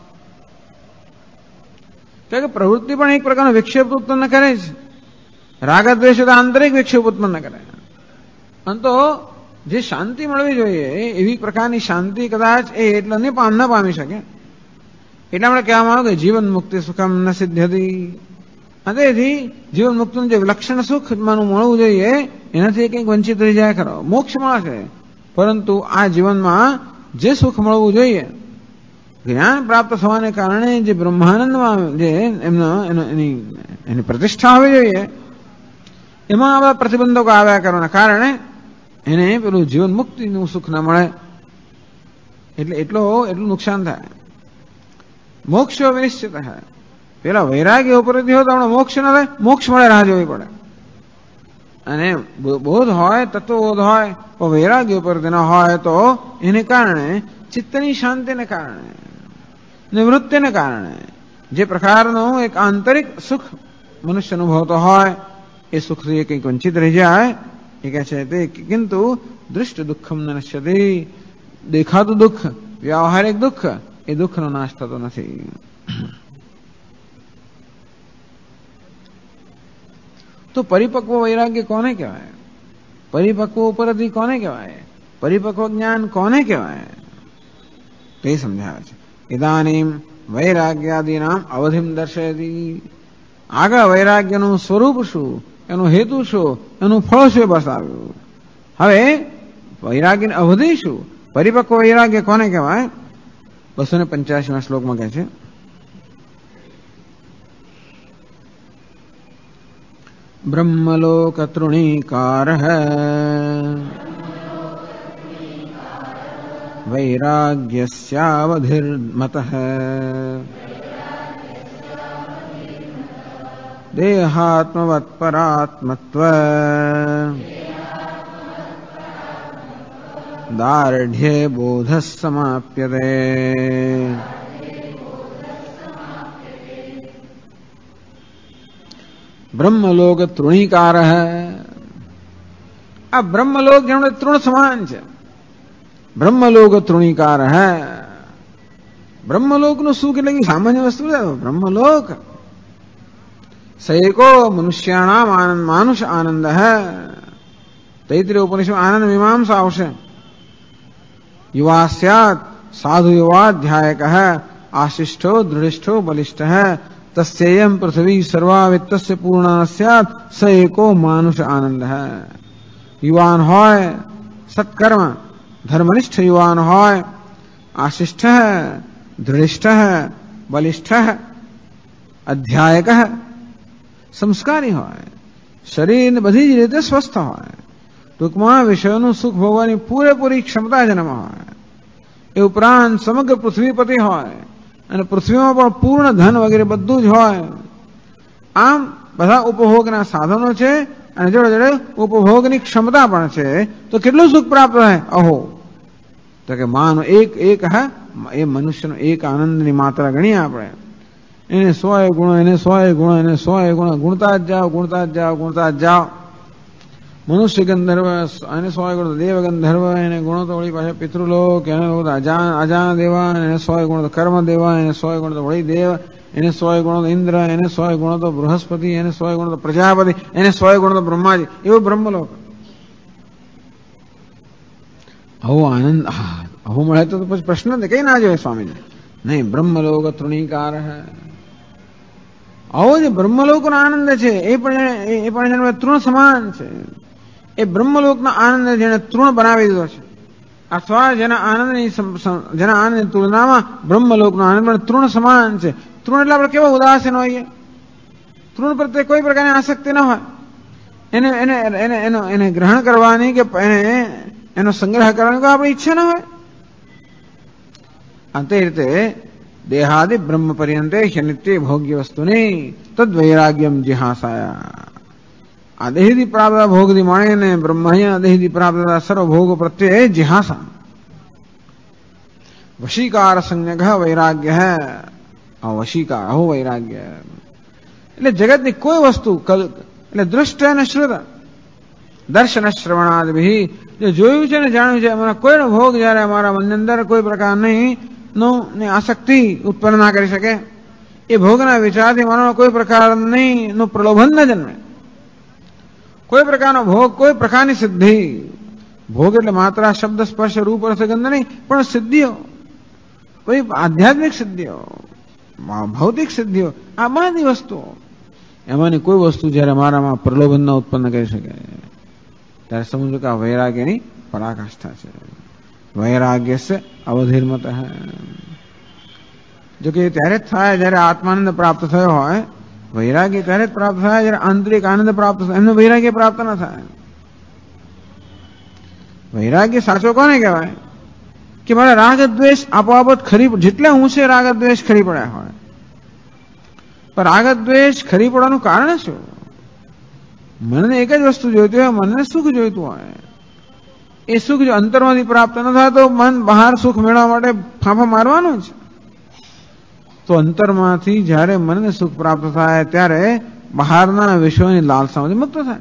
કારણ કે પ્રવૃત્તિ પણ એક પ્રકારનો વિક્ષેપ ઉત્પન્ન કરે છે, રાગદ્વેષ આંતરિક વિક્ષેપ ઉત્પન્ન કરે. અને તો જે શાંતિ મળવી જોઈએ એવી પ્રકારની શાંતિ કદાચ એ એટલે ન પામી શકે. એટલા માટે કહેવામાં આવે કે જીવન મુક્તિ સુખમ ન સિદ્ધ્યતિ. તેથી જીવન મુક્તિનું જે વિલક્ષણ સુખ મળવું જોઈએ એનાથી કંઈક વંચિત રહી જાય ખરો. મોક્ષ મળશે, પરંતુ આ જીવનમાં જે સુખ મળવું જોઈએ, જ્ઞાન પ્રાપ્ત થવાને કારણે જે બ્રહ્માનંદમાં જે એની પ્રતિષ્ઠા હોવી જોઈએ, એમાં આવા પ્રતિબંધકો આવ્યા કરવાના કારણે એને પેલું જીવન મુક્તિનું સુખ ના મળે, એટલે એટલું નુકસાન થાય. મોક્ષ વિનિશ્ચિત થાય. પેલા વૈરાગ્ય ઉપરથી હોય તો આપણે મોક્ષ ના થાય, મોક્ષ મળે રાહ જોવી પડે. અને બોધ હોય, તત્વબોધ હોય, પણ વૈરાગ્ય ઉપરથી ન હોય તો એને કારણે ચિત્તની શાંતિને કારણે, નિવૃત્તિને કારણે જે પ્રકારનું એક આંતરિક સુખ મનુષ્ય અનુભવતો હોય એ સુખથી કંઈક વંચિત રહી જાય. એ કહે છે તે કિંતુ દૃષ્ટ દુઃખમ ન નશ્યતિ. દેખાતું દુઃખ, વ્યાવહારિક દુઃખ, એ દુઃખનો નાશ થતો નથી. તો પરિપક્વ વૈરાગ્ય કોને કહેવાય? પરિપક્વ ઉપરથી કોને કહેવાય? પરિપક્વ જ્ઞાન કોને કહેવાય? તે સમજાવે છે. ઇદાનીમ વૈરાગ્યાદિનામ અવધિમ દર્શયતિ. આગળ વૈરાગ્યનું સ્વરૂપ શું, એનો હેતુ શું, એનું ફળ શું બતાવ્યું. હવે વૈરાગ્યની અવધિ શું, પરિપક્વ વૈરાગ્ય કોને કહેવાય? 285 શ્લોકમાં કહે છે, ब्रह्मलोक तृणीकारः वैराग्यस्यावधिर्मतः देहात्मवत्परात्मत्व दार्ढ्ये बोधः समाप्यते। ब्रह्मलोक तृणीकार है। अब ब्रह्मलोक જેમણે તૃણ સમાન છે, બ્રહ્મલોક તૃણીકાર હે। બ્રહ્મલોકનું સુખ એટલે કે સામાન્ય વસ્તુ છે। બ્રહ્મલોક સૈકો મનુષ્યાણામ આનંદ માનુષ આનંદ હે। તૈત્રીય ઉપનિષદ આનંદ મીમાંસા આવશે। युवा स्यात् साधु युवाध्यायक है आशिष्ठो दृढ़िष्ठो बलिष्ठ है तस्येयं पृथ्वी सर्वा वित्तस्य पूर्णा स्यात् स एको मानुष आनंद है। युवान होय सत्कर्म धर्मनिष्ठ युवान होय आशिष्ठ है दृढ़िष्ठ है बलिष्ठ है अध्यायक है संस्कारी होय शरीर बधी જ રીતે સ્વસ્થ હોય ટૂંકમાં વિષયોનું સુખ ભોગવવાની પૂરેપૂરી ક્ષમતા જેનામાં હોય એ ઉપરાંત સમગ્ર પૃથ્વીપતિ હોય અને પૃથ્વીમાં પણ પૂર્ણ ધન વગેરે બધું જ હોય। આમ બધા ઉપભોગના સાધનો છે અને જોડે જોડે ઉપભોગની ક્ષમતા પણ છે તો કેટલું સુખ પ્રાપ્ત થાય? અહો તો કે માનો એક એક હે એ મનુષ્યનો એક આનંદની માત્રા ગણીએ આપણે એને 100 ગુણો એને 100 ગુણો એને 100 ગુણો ગુણતા જ જાઓ ગુણતા જ જાઓ ગુણતા જ જાઓ। મનુષ્ય ગંધર્વ એને 100 ગુણો દેવ ગંધર્વ એને ગુણો તો વળી પાછા પિતૃલોક એને અજાન દેવા એને 100 ગુણો તો કર્મ દેવા એને 100 ગુણો તો વળી દેવ એને 100 ગુણો તો ઇન્દ્ર એને 100 ગુણો તો બૃહસ્પતિ એને 100 ગુણો તો પ્રજાપતિ એને 100 ગુણો તો બ્રહ્માજી એવો બ્રહ્મલોક। આવો આનંદ આવો મળે તો પછી પ્રશ્ન કઈ ના જોઈએ સ્વામીજી? નહીં, બ્રહ્મલોક તૃણીકાર હે। આવો જે બ્રહ્મલોકનો આનંદ છે એ પણ તૃણ સમાન છે। એ બ્રહ્મલોકનો આનંદ જેને તૃણ બનાવી દીધો છે અથવા જેના આનંદની તુલનામાં બ્રહ્મલોકનો આનંદ પણ તૃણ સમાન છે। તૃણ એટલે આપણે કેવા ઉદાસીન હોઈએ, તૃણ પ્રત્યે કોઈ પ્રકારની આસક્તિ ન હોય, એને ગ્રહણ કરવાની કે એનો સંગ્રહ કરવાની કોઈ આપણી ઈચ્છા ન હોય। આ તે રીતે દેહાદિ બ્રહ્મ પર્યંતે નિત્ય ભોગ્ય વસ્તુની તદ્વૈરાગ્યમ જિહાસાયા। આ દેહથી પ્રાપ્ત ભોગથી મળીને બ્રહ્મય દેહથી પ્રાપ્ત સર્વ ભોગ પ્રત્યે જિહાસા। વશીકાર સંજ્ઞક વૈરાગ્ય હે। વશીકાર હો વૈરાગ્ય એટલે જગતની કોઈ વસ્તુ એટલે દૃષ્ટ અને શ્રુત દર્શન શ્રવણાદિ જે જોયું છે ને જાણ્યું છે એમાં કોઈનો ભોગ જયારે અમારા મનની અંદર કોઈ પ્રકારની આસક્તિ ઉત્પન્ન ના કરી શકે, એ ભોગના વિચારથી માનવ કોઈ પ્રકારનું પ્રલોભન ન જન્મે। કોઈ પ્રકારનો ભોગ કોઈ પ્રકારની સિદ્ધિ, ભોગ એટલે માત્ર શબ્દ સ્પર્શ રૂપ રસ ગંધ નહીં પણ સિદ્ધિઓ, કોઈ આધ્યાત્મિક સિદ્ધિઓ ભૌતિક સિદ્ધિઓ આ બધી વસ્તુઓ એમાંની કોઈ વસ્તુ જયારે મારામાં પ્રલોભન ન ઉત્પન્ન કરી શકે ત્યારે સમજો કે આ વૈરાગ્યની પરાકાષ્ઠા છે। વૈરાગ્ય સે અવધિર્મત હૈ। જો કે ત્યારે જ થાય જયારે આત્માનંદ પ્રાપ્ત થયો હોય। વૈરાગ્ય ત્યારે જ પ્રાપ્ત થાય જયારે આંતરિક આનંદ પ્રાપ્ત થાય, એમનું વૈરાગ્ય પ્રાપ્ત ન થાય। વૈરાગ્ય સાચો કોને કહેવાય? કે મારા રાગ દ્વેષ આપોઆપ ખરી જેટલા ઊંચે રાગ દ્વેષ ખરી પડ્યા હોય, પણ રાગ દ્વેષ ખરી પડવાનું કારણ શું? મનને એક જ વસ્તુ જોઈતી હોય, મનને સુખ જોઈતું હોય। એ સુખ જો અંતરમાંથી પ્રાપ્ત ન થાય તો મન બહાર સુખ મેળવવા માટે ફાંફા મારવાનું જ। તો અંતરમાંથી જ્યારે મનને સુખ પ્રાપ્ત થાય ત્યારે બહારના વિષયોની લાલસામાંથી મુક્ત થાય।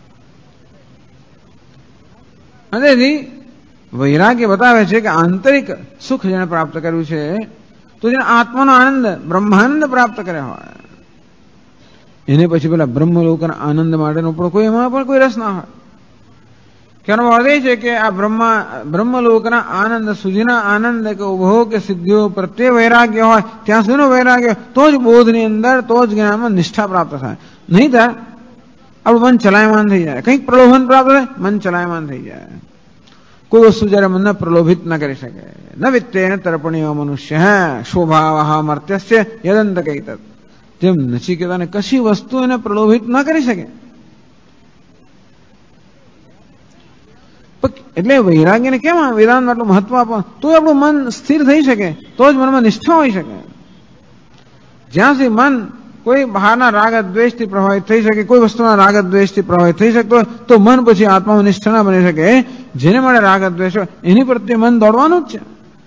અને વૈરાગ્ય બતાવે છે કે આંતરિક સુખ જેને પ્રાપ્ત કર્યું છે તો જેને આત્માનો આનંદ બ્રહ્માનંદ પ્રાપ્ત કર્યા હોય એને પછી પેલા બ્રહ્મલોકના આનંદ માટેનો પણ કોઈ એમાં પણ કોઈ રસ ના હોય। કેનો અર્થ એ છે કે આ બ્રહ્મલોકના આનંદ સુધીના આનંદ કે ઉભો કે સિદ્ધિઓ પ્રત્યે વૈરાગ્ય હોય ત્યાં સુધીનો વૈરાગ્ય તો જ બોધની અંદર તો જ જ્ઞાનમાં નિષ્ઠા પ્રાપ્ત થાય। નહીં થાય આપણું મન ચલાયમાન થઈ જાય, કંઈક પ્રલોભન પ્રાપ્ત થાય મન ચલાયમાન થઈ જાય। કોઈ વસ્તુ જયારે મનને પ્રલોભિત ન કરી શકે। ન વિત્તેન તર્પણીય મનુષ્ય હે શોભાવહ મર્ત્યસ્ય યદંત કૈતત। જેમ નચિકેતાને કશી વસ્તુ એને પ્રલોભિત ન કરી શકે એટલે વૈરાગ્યને કેમ વેદાંતમાં આટલું મહત્વ આપવા, તો આપણું મન સ્થિર થઈ શકે, તો જ મનમાં નિષ્ઠા હોઈ શકે. જ્યાં સુધી મન કોઈ બહારના રાગ દ્વેષથી પ્રભાવિત થઈ શકે, કોઈ વસ્તુના રાગ દ્વેષથી પ્રભાવિત થઈ શકતો હોય તો મન પછી આત્મામાં નિષ્ઠા ના બની શકે. જેને માટે રાગ દ્વેષ હોય એની પ્રત્યે મન દોડવાનું જ છે.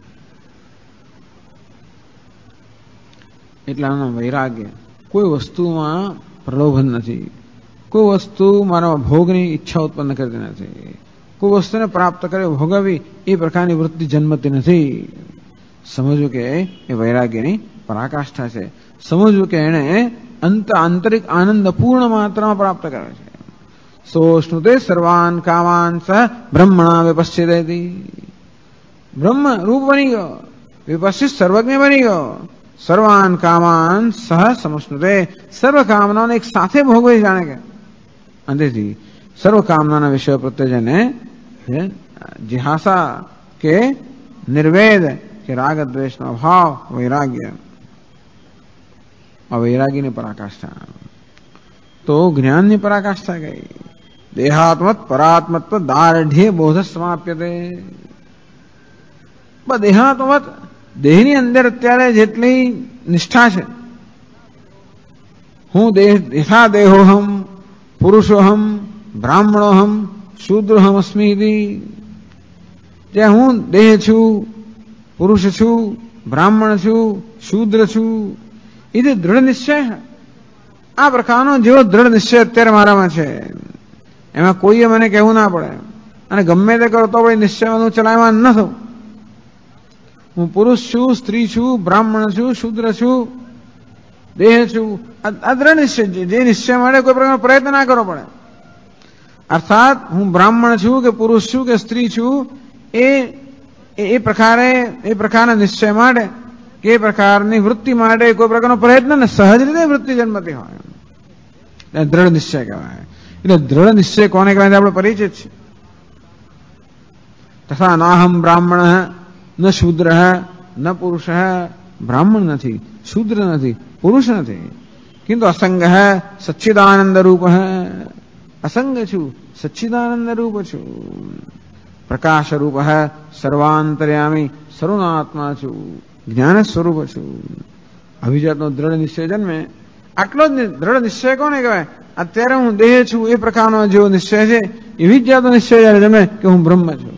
એટલા વૈરાગ્ય કોઈ વસ્તુમાં પ્રલોભન નથી, કોઈ વસ્તુ મારા ભોગની ઈચ્છા ઉત્પન્ન કરતી નથી, કોઈ વસ્તુને પ્રાપ્ત કરે ભોગવવી એ પ્રકારની વૃત્તિ જન્મતી નથી. સમજવું કે એ વૈરાગ્યની પરાકાષ્ઠા છે. સમજવું કે એને આંતરિક આનંદ પૂર્ણ માત્રામાં પ્રાપ્ત કરે છે. સોષ્ણુતે સર્વાન કામાન સહ બ્રહ્મણા વિપશ્યતિ. બ્રહ્મ રૂપ બની ગયો, વિપશ્ચિત સર્વજ્ઞ બની ગયો. સર્વાન કામાન સહ સમશ્નુતે, સર્વ કામનાઓને એક સાથે ભોગવી જાણે કે અંતેથી સર્વ કામનાના વિષય પ્રત્યે જેને જિહાસા કે નિર્વેદ કે રાગ દ્વેષનો અભાવ વૈરાગ્ય, વૈરાગ્યની પરાકાષ્ઠા. તો જ્ઞાનની પરાકાષ્ઠા ગઈ. દેહાત્મત પરાત્મત્વ દાર્ઢ્ય બોધ સમાપ્યતે. દેહાત્મત દેહની અંદર અત્યારે જેટલી નિષ્ઠા છે, હું યથા દેહોહમ પુરુષોહમ બ્રાહ્મણોહમ શૂદ્રોહમ અસ્મિ, જ્યાં હું દેહ છું, પુરુષ છું, બ્રાહ્મણ છું, શૂદ્ર છું, એ દૃઢ નિશ્ચય. આ પ્રકારનો જેવો દ્રઢ નિશ્ચય અત્યારે મારામાં છે, એમાં કોઈએ મને કહેવું ના પડે, અને ગમે તે કરો તો પણ નિશ્ચયમાં હું ચલાવવા ન થઉં. હું પુરુષ છું, સ્ત્રી છું, બ્રાહ્મણ છું, શૂદ્ર છું, દેહ છું, આ દ્રઢ નિશ્ચય છે. જે નિશ્ચય માટે કોઈ પ્રકારનો પ્રયત્ન ના કરવો પડે. અર્થાત હું બ્રાહ્મણ છું કે પુરુષ છું કે સ્ત્રી છું, એ પ્રકારના નિશ્ચય માટે કે એ પ્રકારની વૃત્તિ માટે કોઈ પ્રકારનો પ્રયત્ન ને સહજ રીતે વૃત્તિ જન્મતી હોય, દ્રઢ નિશ્ચય કહેવાય. એટલે દ્રઢ નિશ્ચય કોને કહેવાય આપણે પરિચિત છે. તથા નાહમ બ્રાહ્મણ ન શૂદ્ર ન પુરુષ. બ્રાહ્મણ નથી, શૂદ્ર નથી, પુરુષ નથી, કિંતુ અસંગ સચ્ચિદાનંદ રૂપ. અસંગ છું, સચ્ચિદાનંદ રૂપ છું, પ્રકાશ રૂપ સર્વાંતર્યામી, સર્વનાત્મા છું, જ્ઞાન સ્વરૂપ છું. આવી જાતનો દ્રઢ નિશ્ચય જન્મે. આટલો જ દ્રઢ નિશ્ચય કોને કહેવાય? અત્યારે હું દેહ છું એ પ્રકારનો જેવો નિશ્ચય છે, એવી જ જાતનો નિશ્ચય જયારે જન્મે કે હું બ્રહ્મ છું.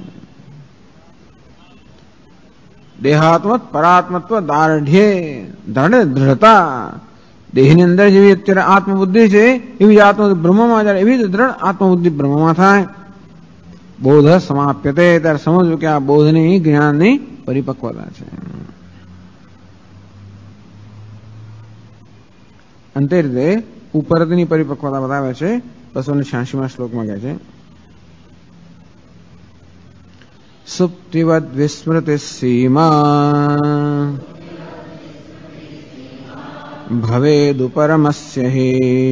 દેહાત્મત પરાત્મત્વ દાર્ઢ્ય, દ્રઢતા. દેહની અંદર જેવી અત્યારે આત્મબુદ્ધિ છે એવી જ આત્મ બ્રહ્મમાં જાય, એવી જ દ્રઢ આત્મબુદ્ધિ બ્રહ્મમાં થાય. બોધ સમાપ્યતે, ત્યારે સમજવું કે આ બોધની જ્ઞાનની પરિપક્વતા છે. અંતે રીતે ઉપરની પરિપક્વતા બતાવે છે. 286માં શ્લોકમાં કહે છે, સુપ્તિવદ વિસ્મૃતિ સીમા ભવેદુપરમસ્ય હિ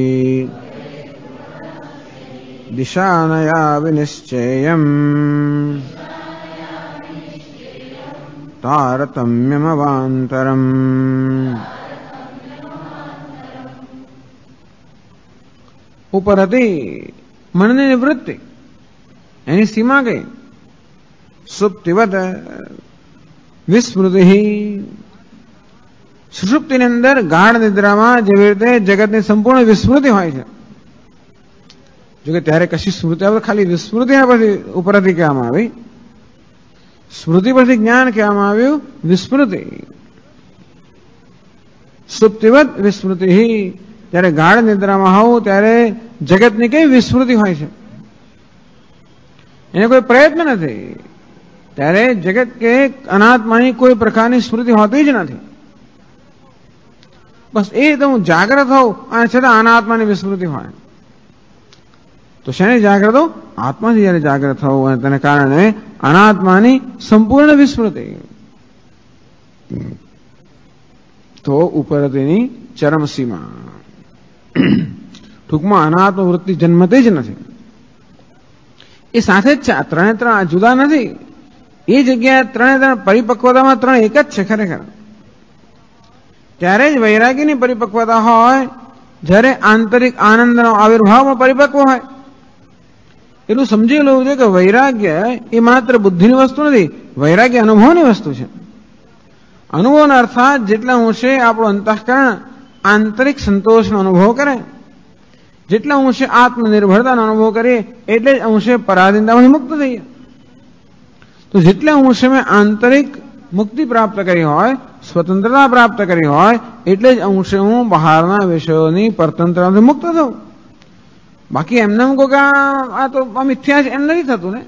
દિશાનયા વિનિશ્ચેયમ તારતમ્યમવાંતરમ. ઉપર હતી મનની નિવૃત્તિ, એની સીમા ગઈ. સુપ્તિવત વિસ્મૃતિ, સુષુપ્તિની અંદર ગાઢ નિદ્રામાં જેવી રીતે જગતની સંપૂર્ણ વિસ્મૃતિ હોય છે. જોકે ત્યારે કશી સ્મૃતિ આવે, ખાલી વિસ્મૃતિ પછી ઉપરથી કહેવામાં આવી. સ્મૃતિ પરથી જ્ઞાન કહેવામાં આવ્યું વિસ્મૃતિ. સુપ્તિવત વિસ્મૃતિ, ત્યારે ગાઢ નિદ્રામાં હોવ ત્યારે જગતની કઈ વિસ્મૃતિ હોય છે, એને કોઈ પ્રયત્ન નથી. ત્યારે જગત કે અનાત્માની કોઈ પ્રકારની સ્મૃતિ હોતી જ નથી. બસ એ તો હું જાગ્રત હોઉં અને છતાં અનાત્માની વિસ્મૃતિ હોય. તો શેની જાગ્રત હોઉં? આત્માથી જયારે જાગ્રત હોવું અને તેને કારણે અનાત્માની સંપૂર્ણ વિસ્મૃતિ. તો ઉપરતીની ચરમસીમા. ટૂંકમાં અનાત્મ વૃત્તિ જન્મતી જ નથી. એ સાથે જ છે. આ ત્રણે ત્રણ જુદા નથી. એ જગ્યાએ ત્રણે ત્રણ પરિપક્વતામાં ત્રણ એક જ છે ખરેખર. ત્યારે જ વૈરાગ્યની પરિપક્વતા હોય જ્યારે આંતરિક આનંદનો આવિર્ભાવમાં પરિપક્વ હોય. એટલું સમજી લેવું છે કે વૈરાગ્ય એ માત્ર બુદ્ધિની વસ્તુ નથી, વૈરાગ્ય અનુભવની વસ્તુ છે. અનુભવના અર્થાત જેટલા અંશે આપણું અંતઃકરણ આંતરિક સંતોષનો અનુભવ કરે, જેટલા અંશે આત્મનિર્ભરતાનો અનુભવ કરીએ એટલે જ અંશે પરાધીનતામાંથી મુક્ત થઈએ. તો જેટલા અંશે મેં આંતરિક મુક્તિ પ્રાપ્ત કરી હોય, સ્વતંત્રતા પ્રાપ્ત કરી હોય, એટલે જ અંશે હું બહારના વિષયોની પરતંત્રતાથી મુક્ત થઉં. બાકી એમને કહો કે આ તો મિથ્યા છે એમ નથી થતું ને.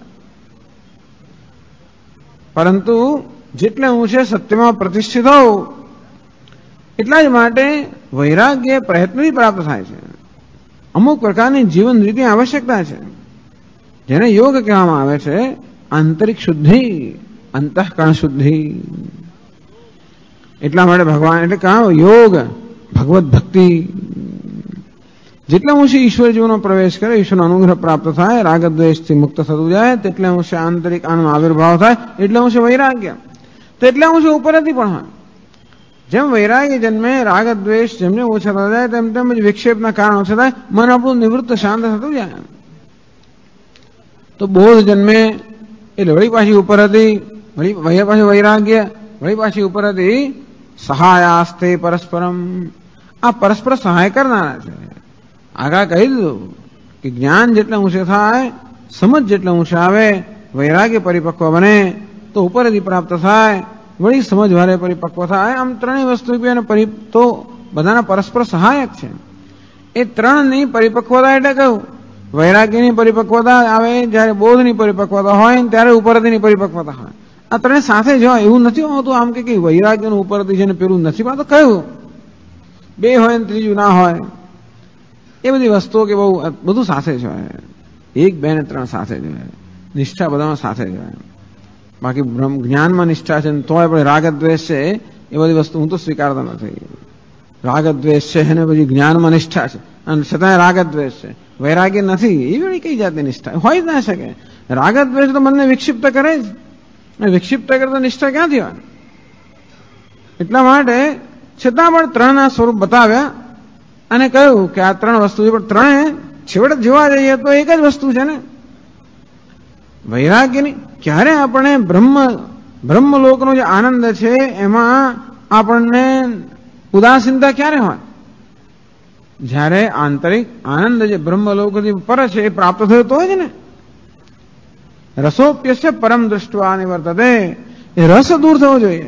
પરંતુ જેટલા અંશે સત્યમાં પ્રતિષ્ઠિત હોઉં એટલા જ માટે વૈરાગ્ય પ્રયત્નથી પ્રાપ્ત થાય છે. અમુક પ્રકારની જીવન રીતિ આવશ્યકતા છે, જેને યોગ કહેવામાં આવે છે. આંતરિક શુદ્ધિ, અંતઃકરણ શુદ્ધિ. એટલા માટે ભગવાન એટલે કહો યોગ, ભગવત ભક્તિ. જેટલા અંશે ઈશ્વર જીવનો પ્રવેશ કરે, ઈશ્વરનો અનુગ્રહ પ્રાપ્ત થાય, રાગદ્વેષથી મુક્ત થતું જાય, તેટલા અંશે આંતરિક આનંદ આવિર્ભાવ થાય, એટલા અંશે વૈરાગ્ય, તેટલા અંશે ઉપરથી પણ હોય. જેમ વૈરાગ્ય જન્મે, રાગદ્વેષ જેમ જેમ ઓછા થતા જાય તેમ તેમ વિક્ષેપના કારણે ઓછા થાય, મન આપણું નિવૃત્ત શાંત થતું જાય. તો બોધ જન્મે એટલે વળી પાછી ઉપર હતી, વળી પાછી વૈરાગ્ય, વળી પાછી ઉપર હતી સહાયાસ્તે પરસ્પરમ. આ પરસ્પર સહાય કરનારા છે. આગળ કહી દીધું કે જ્ઞાન જેટલા ઊંચે થાય, સમજ જેટલા ઊંચે આવે, વૈરાગ્ય પરિપક્વ બને તો ઉપરથી પ્રાપ્ત થાય, વળી સમજ વારે પરિપક્વ થાય. આમ ત્રણેય વસ્તુ તો બધાના પરસ્પર સહાયક છે. એ ત્રણની પરિપક્વતા એટલે કહ્યું વૈરાગ્યની પરિપક્વતા આવે જ્યારે બોધની પરિપક્વતા હોય ત્યારે ઉપરથીની પરિપક્વતા હોય. આ ત્રણે સાથે જ હોય એવું નથી હોતું. આમ કે વૈરાગ્યનું ઉપરથી છે ને પેલું નથી, તો કહ્યું બે હોય ને ત્રીજું ના હોય. એ બધી વસ્તુઓ કે બધું સાથે જ હોય. એક, બે ને ત્રણ સાથે જ હોય. નિષ્ઠા બધામાં સાથે જ હોય. બાકી જ્ઞાનમાં નિષ્ઠા છે તોય પણ રાગદ્વેષ છે એ બધી વસ્તુ હું તો સ્વીકારતો નથી. રાગદ્વેષ છે અને પછી જ્ઞાનમાં નિષ્ઠા છે અને છતાંય રાગદ્વેષ છે, વૈરાગ્ય નથી, એ વળી કઈ જાતની નિષ્ઠા હોય જ ના શકે. રાગદ્વેષ તો મનને વિક્ષિપ્ત કરે જ, વિક્ષિપ્ત કરે તો નિષ્ઠા ક્યાંથી હોય. એટલા માટે છતાં પણ ત્રણના સ્વરૂપ બતાવ્યા અને કહ્યું કે આ ત્રણ વસ્તુ છે, પણ ત્રણે છેવટે જોવા જઈએ તો એક જ વસ્તુ છે ને વૈરાગ્યની. ક્યારે આપણે બ્રહ્મલોકનો જે આનંદ છે એમાં આપણને ઉદાસીનતા ક્યારે હોય? જ્યારે આંતરિક આનંદ જે બ્રહ્મલોકથી પર છે એ પ્રાપ્ત થયો તો જ ને. રસોપ્યસ્ય પરમ દૃષ્ટવા નિવર્તતે. એ રસ દૂર થવો જોઈએ.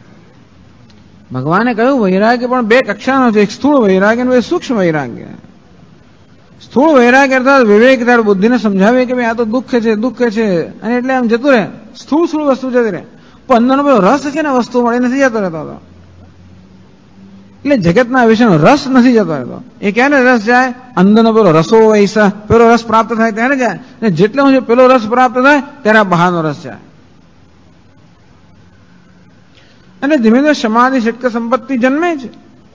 ભગવાને કહ્યું વૈરાગ્ય પણ બે કક્ષાનો છે, એક સ્થૂળ વૈરાગ્ય અને સૂક્ષ્મ વૈરાગ્ય. સ્થૂળ વૈરાગ્ય અર્થાત વિવેક તાર બુદ્ધિને સમજાવે કે ભાઈ આ તો દુઃખ છે, દુઃખ છે, અને એટલે આમ જતું રહે, સ્થૂળ વસ્તુ જતી રહે. પણ અંદરનો પેલો રસ છે ને વસ્તુ મળી નથી જતો રહેતો હતો. એટલે જગતના વિષયનો રસ નથી જતો રહેતો. એ ક્યારે રસ જાય? અંદરનો પેલો રસો વૈસા, પેલો રસ પ્રાપ્ત થાય ત્યારે જાય. અને જેટલો હું પેલો રસ પ્રાપ્ત થાય ત્યારે બહારનો રસ જાય. અને ધીમે ધીમે સમાધિ ષટક સંપત્તિ જન્મે છે,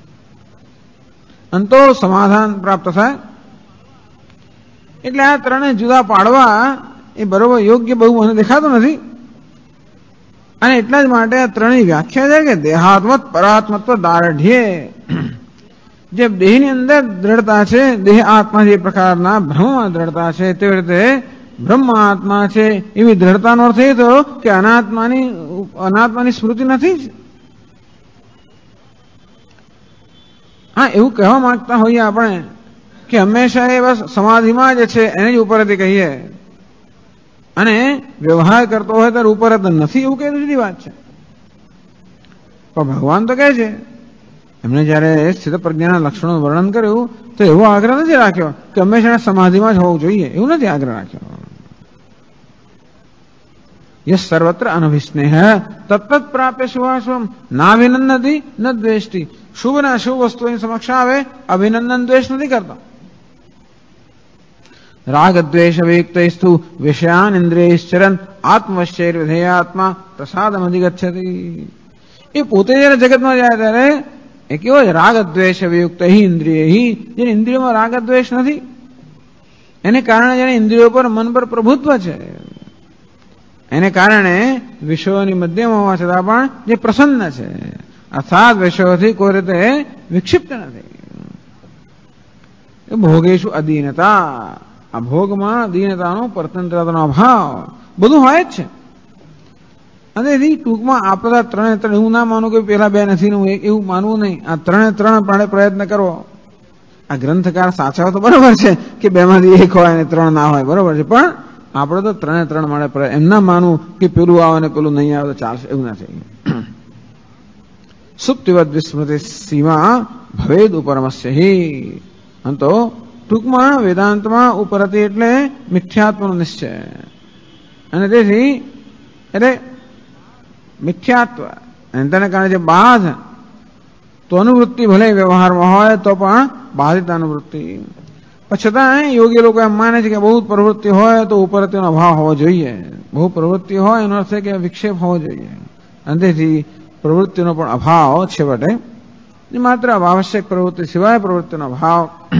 અંતો સમાધાન પ્રાપ્ત થાય. એટલે આ ત્રણે જુદા પાડવા એ બરોબર યોગ્ય બહુ મને દેખાતું નથી. અને એટલા જ માટે આ ત્રણેય વ્યાખ્યા છે કે દેહાત્મત પરાત્મત્વ દાઢ્યે. જે દેહની અંદર દ્રઢતા છે, દેહ આત્મા જે પ્રકારના ભ્રમમાં દ્રઢતા છે તેવી રીતે બ્રહ્મ આત્મા છે એવી દ્રઢતાનો અર્થ એ થયો કે અનાત્માની સ્મૃતિ નથી જ. હા, એવું કહેવા માંગતા હોઈએ આપણે કે હંમેશા એ બસ સમાધિમાં જ છે એને જ ઉપરથી કહીએ અને વ્યવહાર કરતો હોય ત્યારે ઉપર જ નથી, એવું કઈ જુદી વાત છે. પણ ભગવાન તો કહે છે, એમણે જયારે સ્થિત પ્રજ્ઞાના લક્ષણોનું વર્ણન કર્યું તો એવો આગ્રહ નથી રાખ્યો કે હંમેશા સમાધિમાં જ હોવું જોઈએ, એવું નથી આગ્રહ રાખ્યો. યસ સર્વત્ર અનભિસ્નેહ તત્ત પ્રાપ્ય શુભાશુભમ નાભિનંદતી ન દ્વેષ્ટિ. શુભ ને અશુભ વસ્તુ એની સમક્ષ આવે અભિનંદન દ્વેષ નથી કરતા. રાગ દ્વેષ વિયુક્તૈસ્તુ વિષયાન ઇન્દ્રિયૈશ્ચરન આત્મવશ્ચૈર વિધેયાત્મા પ્રસાદમ અધિગચ્છતિ. એ પોતે જયારે જગતમાં જાય ત્યારે એ કેવો છે? રાગ દ્વેષ વિયુક્ત ઇન્દ્રિય, જેને ઇન્દ્રિયોમાં રાગ દ્વેષ નથી એને કારણે જેને ઇન્દ્રિયો પર મન પર પ્રભુત્વ છે એને કારણે વિષયોની મધ્યમાં હોવા છતાં પણ જે પ્રસન્ન છે, અર્થાત વિષયોથી કોઈ રીતે વિક્ષિપ્ત નથી. ભોગેશુ અધીનતા, આ ભોગમાં દીનતાનો, પરતંત્રતાનો અભાવ બધું હોય જ છે. અને એની ટૂંકમાં આપણા ત્રણે ત્રણ, એવું ના માનું કે પેલા બે નથી ને એવું માનવું નહીં. આ ત્રણે ત્રણ આપણે પ્રયત્ન કરવો. આ ગ્રંથકાર સાચા તો બરોબર છે કે બેમાંથી એક હોય અને ત્રણ ના હોય, બરોબર છે, પણ આપણે તો ત્રણે ત્રણ મળે. એમ ના માનવું કે પેલું આવે ને પેલું નહીં આવે તો ચાલશે, એવું ના થાય. સુપ્તિવદ વિસ્મૃતિ સીમા ભવેદ ઉપરમસ્ય હિ. તો ટૂંકમાં વેદાંતમાં ઉપરતી એટલે મિથ્યાત્વનો નિશ્ચય. અને તેથી એટલે મિથ્યાત્વ અને તેને કારણે જે બાધ, તો અનુવૃત્તિ ભલે વ્યવહારમાં હોય તો પણ બાધિત અનુવૃત્તિ. છતાં યોગી લોકો એમ માને છે કે બહુ પ્રવૃત્તિ હોય તો ઉપરતીનો અભાવ હોવો જોઈએ. બહુ પ્રવૃત્તિ હોય એનો અર્થ છે કે વિક્ષેપ હોવો જોઈએ. અને તેથી પ્રવૃત્તિનો પણ અભાવ છેવટે માત્ર આવશ્યક પ્રવૃત્તિ સિવાય પ્રવૃત્તિનો અભાવ.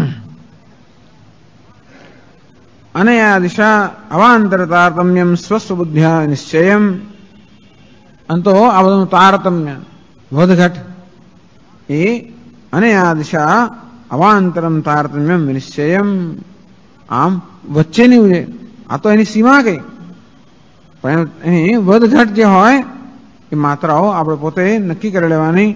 અને આ દિશા અવાંતર તારતમ્યમ સ્વસ્વબુદ્ધ્યા નિશ્ચયમ. અંતો આ બધું તારતમ્ય વધઘટ એ અને આ દિશા અવાંતરમ તારતમ્યમ નિશ્ચયમ. આમ વચ્ચેની છે આ તો એની સીમા કઈ, પણ એની વધઘટ જે હોય એ માત્રાઓ આપણે પોતે નક્કી કરી લેવાની.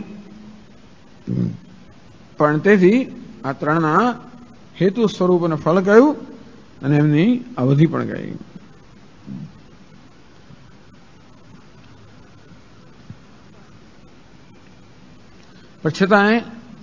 પણ તેથી આ ત્રણના હેતુ સ્વરૂપ અને ફળ કયું અને એમની અવધિ પણ ગઈ. પણ છતાંય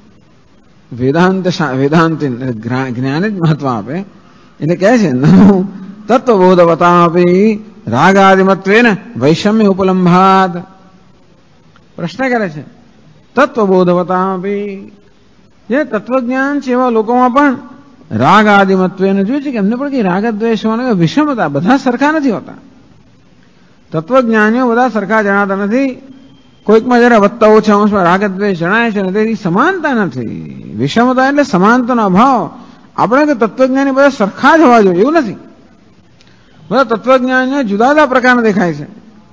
વેદાંતિ જ્ઞાને જ મહત્વ આપે. એટલે કહે છે તત્વબોધવતાપી રાગાદિમત્વેન વૈષમ્ય ઉપલંભાત. પ્રશ્ન કરે છે તત્વબોધવતાપી, જે તત્વજ્ઞાન છે એવા લોકોમાં પણ રાગ આદિમત્વેને જોયું છે કે એમને પણ કઈ રાગ દ્વેષ હોવાને વિષમતા, બધા સરખા નથી હોતા. તત્વજ્ઞાનીઓ બધા સરખા જણાતા નથી. કોઈકમાં જરા વધતા ઓછા અંશમાં રાગ દ્વેષ જણાય છે, તેથી સમાનતા નથી. વિષમતા એટલે સમાનતાનો અભાવ. આપણે કે તત્વજ્ઞાની બધા સરખા જ હોવા જોઈએ એવું નથી. બધા તત્વજ્ઞાનીઓ જુદા જુદા પ્રકારના દેખાય છે.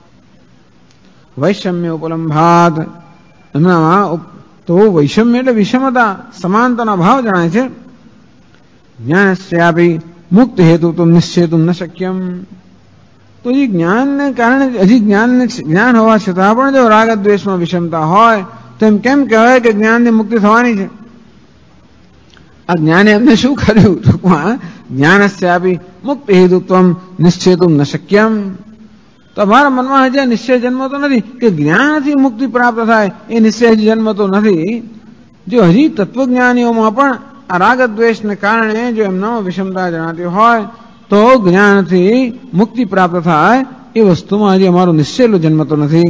વૈષમ્ય ઉપલંભાત, એમનામાં તો વૈષમ્ય એટલે વિષમતા, સમાનતાનો અભાવ જણાય છે. જ્ઞાનસ્યાપી મુક્ત હેતુ તો નિશ્ચેતુમ ન શક્યમ. તો એ જ્ઞાનને કારણે હજી જ્ઞાન હોવા છતાં પણ જો રાગ દ્વેષમાં વિષમતા હોય તો એમ કેમ કહેવાય કે જ્ઞાનની મુક્તિ થવાની છે? આ જ્ઞાને એમને શું કર્યું? ટૂંકમાં જ્ઞાનસ્યાપી મુક્ત હેતુત્વમ નિશ્ચેતુમ ન શક્યમ. તો અમારા મનમાં હજી નિશ્ચય જન્મતો નથી કે જ્ઞાનથી મુક્તિ પ્રાપ્ત થાય, એ નિશ્ચય હજી જન્મતો નથી. જો હજી તત્વજ્ઞાનીઓમાં પણ આ રાગ દ્વેષને કારણે જો એમનામાં વિષમતા જણાતી હોય તો જ્ઞાનથી મુક્તિ પ્રાપ્ત થાય એ વસ્તુમાં હજી અમારો નિશ્ચય જન્મતો નથી.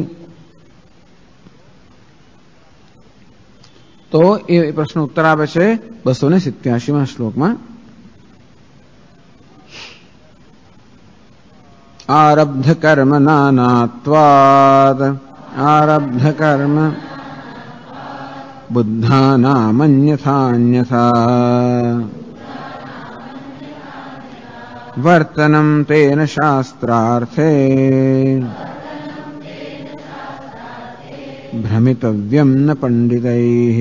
તો એ પ્રશ્ન ઉત્તર આપે છે 287માં શ્લોકમાં. આરબ્ધ કર્મ નાનાત્વાદ આરબ્ધ કર્મ બુદ્ધાનામન્યથાન્યથા વર્તનમ તેન શાસ્ત્રાર્થે ભ્રમિતવ્યમ ન પંડિતૈઃ.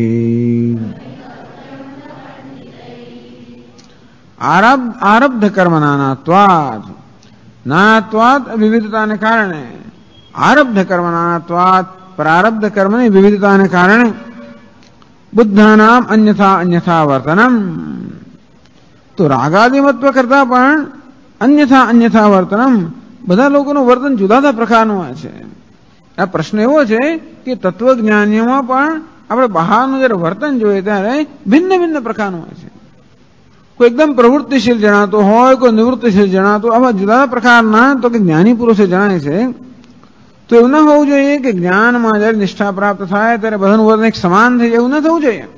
આરબ્ધ કર્મ નાનાત્વાદ, નાનાત્વાદ વિવિધતાને કારણે, આરબ્ધ કર્મ નાનાત્વાદ પ્રારબ્ધ કર્મની વિવિધતાને કારણે બુદ્ધાનામ અન્યથા અન્યથા વર્તનમ. તો રાગાદિમત્વ કરતા પણ અન્યથા વર્તનમ, બધા લોકોનું વર્તન જુદા જુદા પ્રકારનું હોય છે. આ પ્રશ્ન એવો છે કે તત્વજ્ઞાનીઓમાં પણ આપણે બહારનું જયારે વર્તન જોઈએ ત્યારે ભિન્ન ભિન્ન પ્રકારનું હોય છે. કોઈ એકદમ પ્રવૃત્તિશીલ જણાતો હોય, કોઈ નિવૃત્તિશીલ જણાતો, આવા જુદા પ્રકારના તો કે જ્ઞાની પુરુષે જણાય છે. તો એવું ના હોવું જોઈએ કે જ્ઞાનમાં જયારે નિષ્ઠા પ્રાપ્ત થાય ત્યારે બધાનું વર્તન એક સમાન થઈ જાય, એવું ના થવું જોઈએ.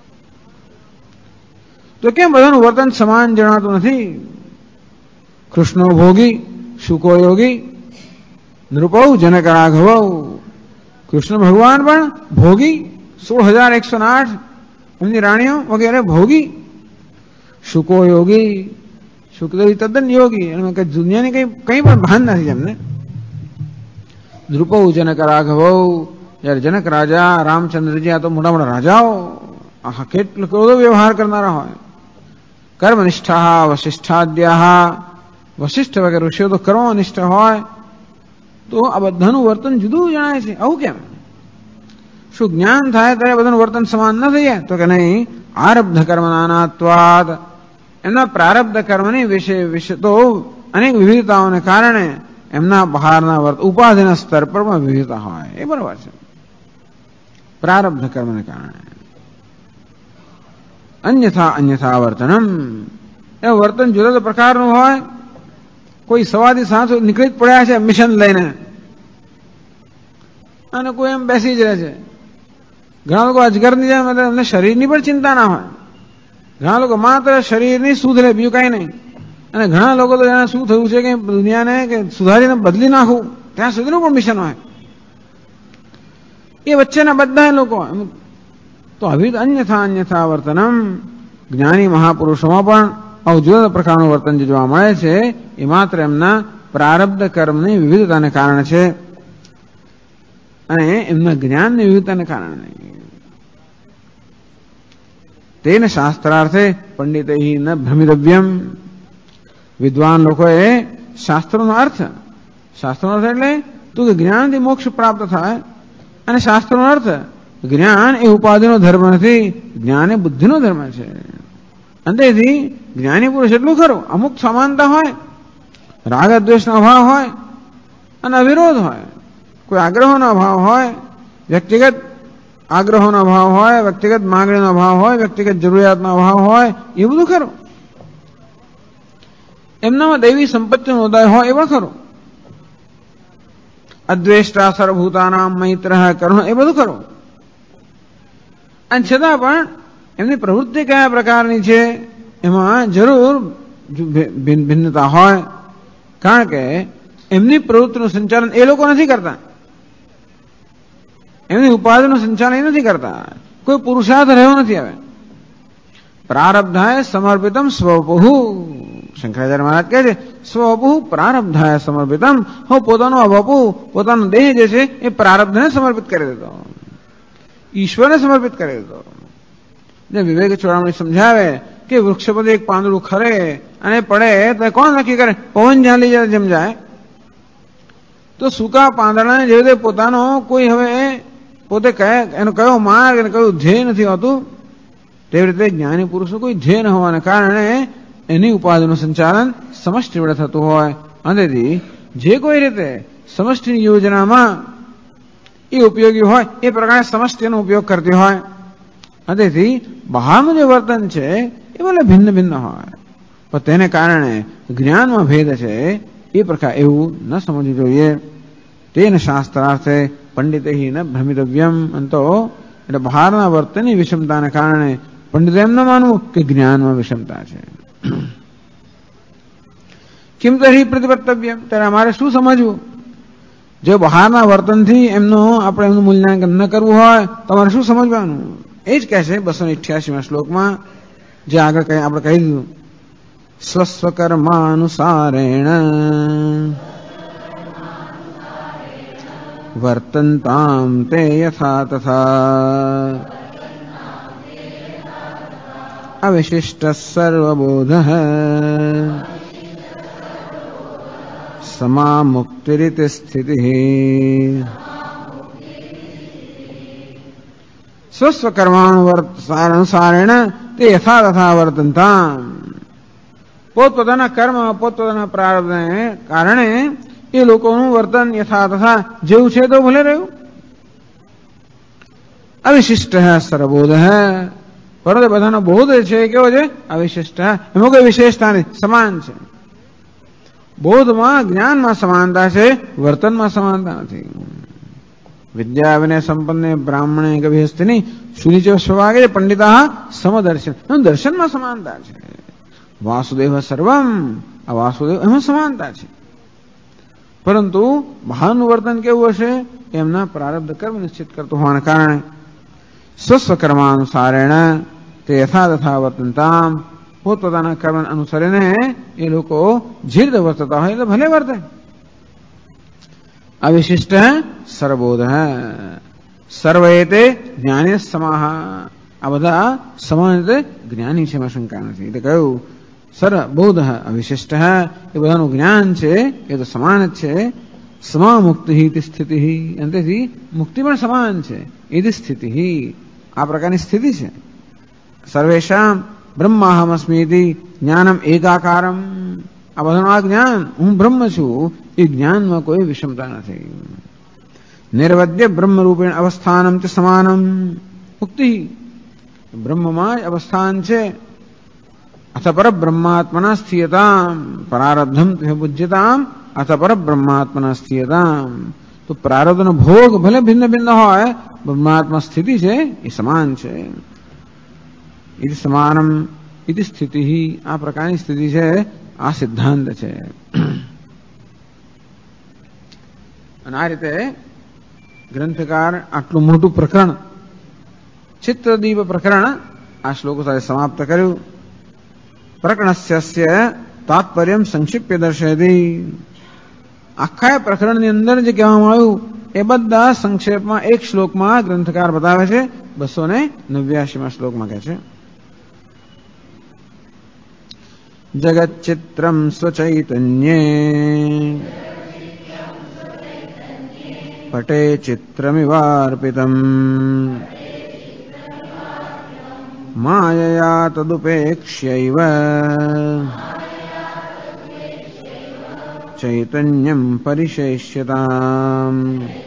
તો કેમ બધાનું વર્તન સમાન જણાતું નથી? કૃષ્ણો ભોગી શુકો યોગી નૃપૌ જનક રાઘવ. કૃષ્ણ ભગવાન પણ ભોગી, 16,108 એમની રાણીઓ વગેરે ભોગી. શુકો યોગી, શુકદેવી તદ્દન યોગી, અને દુનિયાની કઈ પણ ભાન નથી એમને. નૃપૌ જનક રાઘવ, જયારે જનક રાજા રામચંદ્રજી આ તો મોટા મોટા રાજાઓ, કેટલો વ્યવહાર કરનારા હોય. કર્મનિષ્ઠા વશિષ્ઠાદ્યા, વશિષ્ઠ વગેરે ઋષિઓ તો કર્મનિષ્ઠ હોય, તો આ બધાનું વર્તન જુદું જણાય છે. આવું કેમ? શું જ્ઞાન થાય ત્યારે બધાનું વર્તન સમાન ન થઈ જાય? તો કે નહીં, આરબ્ધ કર્મ નાનાત્વાદ, એમના પ્રારબ્ધ કર્મની વિશે તો અનેક વિવિધતાઓને કારણે એમના બહારના ઉપાધિના સ્તર પર પણ વિવિધતા હોય. એ બરાબર છે. પ્રારબ્ધ કર્મને કારણે અન્યથા વર્તનમ, એ વર્તન જુદા જુદા પ્રકારનું હોય. કોઈ સવારથી સાંજ નીકળી જ પડ્યા છે મિશન લઈને, અને કોઈ એમ બેસી જ રહે છે. ઘણા લોકો અજગરની જેમ એમને શરીરની પણ ચિંતા ના હોય. ઘણા લોકો માત્ર શરીરની સુધ લે, બીજું કઈ નહીં. અને ઘણા લોકો તો એને શું થયું છે કે દુનિયાને કે સુધારીને બદલી નાખવું, ત્યાં સુધીનું પણ મિશન હોય. એ વચ્ચેના બધા લોકો તો અન્યથા વર્તનમ, જ્ઞાની મહાપુરુષોમાં પણ આવું જુદા પ્રકારનું વર્તન જે જોવા મળે છે એ માત્ર એમના પ્રારબ્ધ કર્મની વિવિધતાને કારણે છે અને એમના જ્ઞાનની વિવિધતાને કારણે નહીં. તેને શાસ્ત્રાર્થે પંડિતૈ ન ભ્રમિતવ્યમ, વિદ્વાન લોકોએ શાસ્ત્રોનો અર્થ એટલે તો કે જ્ઞાનથી મોક્ષ પ્રાપ્ત થાય, અને શાસ્ત્રોનો અર્થ જ્ઞાન એ ઉપાધિનો ધર્મ નથી, જ્ઞાન એ બુદ્ધિનો ધર્મ છે. અને તેથી જ્ઞાની પુરુષ એટલું ખરું, અમુક સમાનતા હોય, રાગ દ્વેષનો અભાવ હોય અને અવિરોધ હોય, કોઈ આગ્રહોનો અભાવ હોય, વ્યક્તિગત આગ્રહોનો અભાવ હોય, વ્યક્તિગત માંગણીનો અભાવ હોય, વ્યક્તિગત જરૂરિયાતનો અભાવ હોય, એ બધું ખરું. એમનામાં દૈવી સંપત્તિનો ઉદય હોય એ પણ ખરું. અદ્વેષ્ટા સર્વભૂતાનામ મૈત્ર કર્મ, એ બધું ખરું. અને છતાં પણ એમની પ્રવૃત્તિ કયા પ્રકારની છે એમાં જરૂર ભિન્નતા હોય, કારણ કે એમની પ્રવૃત્તિનું સંચાલન એ લોકો નથી કરતા, એમની ઉપાધિનું સંચાલન એ નથી કરતા, કોઈ પુરુષાર્થ રહ્યો નથી. હવે પ્રારબ્ધાય સમર્પિતમ સ્વપહુ, શંકરાચાર્ય મહારાજ કહે છે સ્વપહુ પ્રારબ્ધાય સમર્પિતમ, હું પોતાનો અવપુ, પોતાનો દેહ જે છે એ પ્રારબ્ધને સમર્પિત કરી દેતો, ઈશ્વરને સમર્પિત કરી દેતો. જે વિવેક ચોરામણી સમજાવે કે વૃક્ષ પર એક પાંદડું ખરે અને પડે તો કોણ નક્કી કરે? પવન જ્યાં લઈ જાય જેમ જાય. તો સૂકા પાંદડાને જેવી રીતે પોતાનો કોઈ હવે પોતે એનો કયો માર્ગ અને કયું ધ્યેય નથી હોતું, તેવી રીતે જ્ઞાની પુરુષનું કોઈ ધ્યેય ન હોવાને કારણે એની ઉપાધિનું સંચાલન સમષ્ટિ વડે થતું હોય. અને જે કોઈ રીતે સમષ્ટિની યોજનામાં એ ઉપયોગી હોય એ પ્રકારે સમષ્ટિનો ઉપયોગ કરતી હોય. અને બહારનું જે વર્તન છે એ ભલે ભિન્ન ભિન્ન હોય, પણ તેને કારણે જ્ઞાનમાં ભેદ છે એ પ્રકાર એવું ન સમજવું જોઈએ. તેને શાસ્ત્રાર્થે પંડિતૈ ન ભ્રમિતવ્યમ, અંતો એટલે બહારના વર્તનની વિષમતાને કારણે પંડિત એમ ન માનવું કે જ્ઞાનમાં વિષમતા છે. કિમ તર્હિ પ્રતિપત્તવ્યમ, ત્યારે અમારે શું સમજવું? જો બહારના વર્તનથી આપણે એમનું મૂલ્યાંકન ન કરવું હોય તમારે શું સમજવાનું? એ જ કહે છે 288માં શ્લોકમાં, જે આગળ આપણે કહી દીધું, સ્વસ્વકર્માનુસારેણ વર્તન્તામ તે યથા તથા અવિશિષ્ટ સર્વબોધ સમા મુક્તિરિતિ સ્થિતિ. સ્વસ્વકર્માનુસારેણ તે યથા તથા વર્તન્તા, પોતપોતાના કર્મ પોતપોતાના પ્રારબ્ધને કારણે એ લોકોનું વર્તન યથા તથા જેવું છે તો ભલે રહ્યું. અવિશિષ્ટ સર્વબોધ, પરંતુ બધાનો બોધ છે કેવો છે? અવિશિષ્ટ, એમાં કોઈ વિશેષતા નહીં, સમાન છે. બોધમાં જ્ઞાનમાં સમાનતા છે, વર્તનમાં સમાનતા નથી. વિદ્યા વિનય સંપન્ને બ્રાહ્મણે ગભ્યસ્તિની સુનિચ સ્વભાગે પંડિતા સમદર્શન, દર્શનમાં સમાનતા છે. વાસુદેવ સર્વમ, આ વાસુદેવ એમાં સમાનતા છે. પરંતુ બહારનું વર્તન કેવું હશે? એમના પ્રારબ્ધ કર્મ નિશ્ચિત કરતું હોવાને કારણે સ્વસ્વકર્માનુસારેણ તે યથા તથા વર્તનતામ, પોતપોતાના કર્મ અનુસરીને એ લોકો જે રીતે વર્તતા હોય એટલે ભલે વર્તે. અવિશિષ્ટ સર્વબોધ, સર્વ એતે જ્ઞાને સમાહ, આ બધા સમાન રીતે જ્ઞાની છે, એમાં શંકા નથી. એટલે કહ્યું સર્વબોધ અવિશિષ્ટ એ બધાનું જ્ઞાન છે એ તો સમાન જ છે. સમા મુક્તિ ઇતિ સ્થિતિ, અને તેથી મુક્તિ પણ સમાન છે. ઇતિ સ્થિતિ, આ પ્રકારની સ્થિતિ છે. સર્વેષામ બ્રહ્માહમસ્મિ ઇતિ જ્ઞાનમ એકાકારમ, આ બધાનું આ જ્ઞાન હું બ્રહ્મ છું એ જ્ઞાનમાં કોઈ વિષમતા નથી. નિર્વદ્ય બ્રહ્મરૂપેણ અવસ્થાનમ ચ સમાનમ મુક્તિ, બ્રહ્મમાં જ અવસ્થાન છે. અથ પરબ્રહ્માત્મના સ્થિયતામ પ્રારબ્ધમ બુજ્યતામ, અથ પરબ્રહ્માત્મના સ્થિયતામ, તો પ્રારબ્ધનો ભોગ ભલે ભિન્ન ભિન્ન હોય, બ્રહ્માત્મા સ્થિતિ છે એ સમાન છે. ઇતિ સમાનમ ઇતિ સ્થિતિ, આ પ્રકારની સ્થિતિ છે, આ સિદ્ધાંત છે. અને આ રીતે ગ્રંથકાર આટલું મોટું પ્રકરણ, ચિત્રદીપ પ્રકરણ આ શ્લોકો સાથે સમાપ્ત કર્યું. પ્રકરણસ્ય તાત્પર્ય સંક્ષિપ્ય દર્શયતિ, આખા પ્રકરણની અંદર જે કહેવામાં આવ્યું એ બધા સંક્ષેપમાં એક શ્લોકમાં ગ્રંથકાર બતાવે છે. 289માં શ્લોકમાં કહે છે જગચ્ચિત્રમ સ્વચૈતન્યે પટે ચિત્રમિવાર્પિતમ માયયા તદુપેક્ષ્યૈવ ચૈતન્યમ પરિશેષ્યતામ.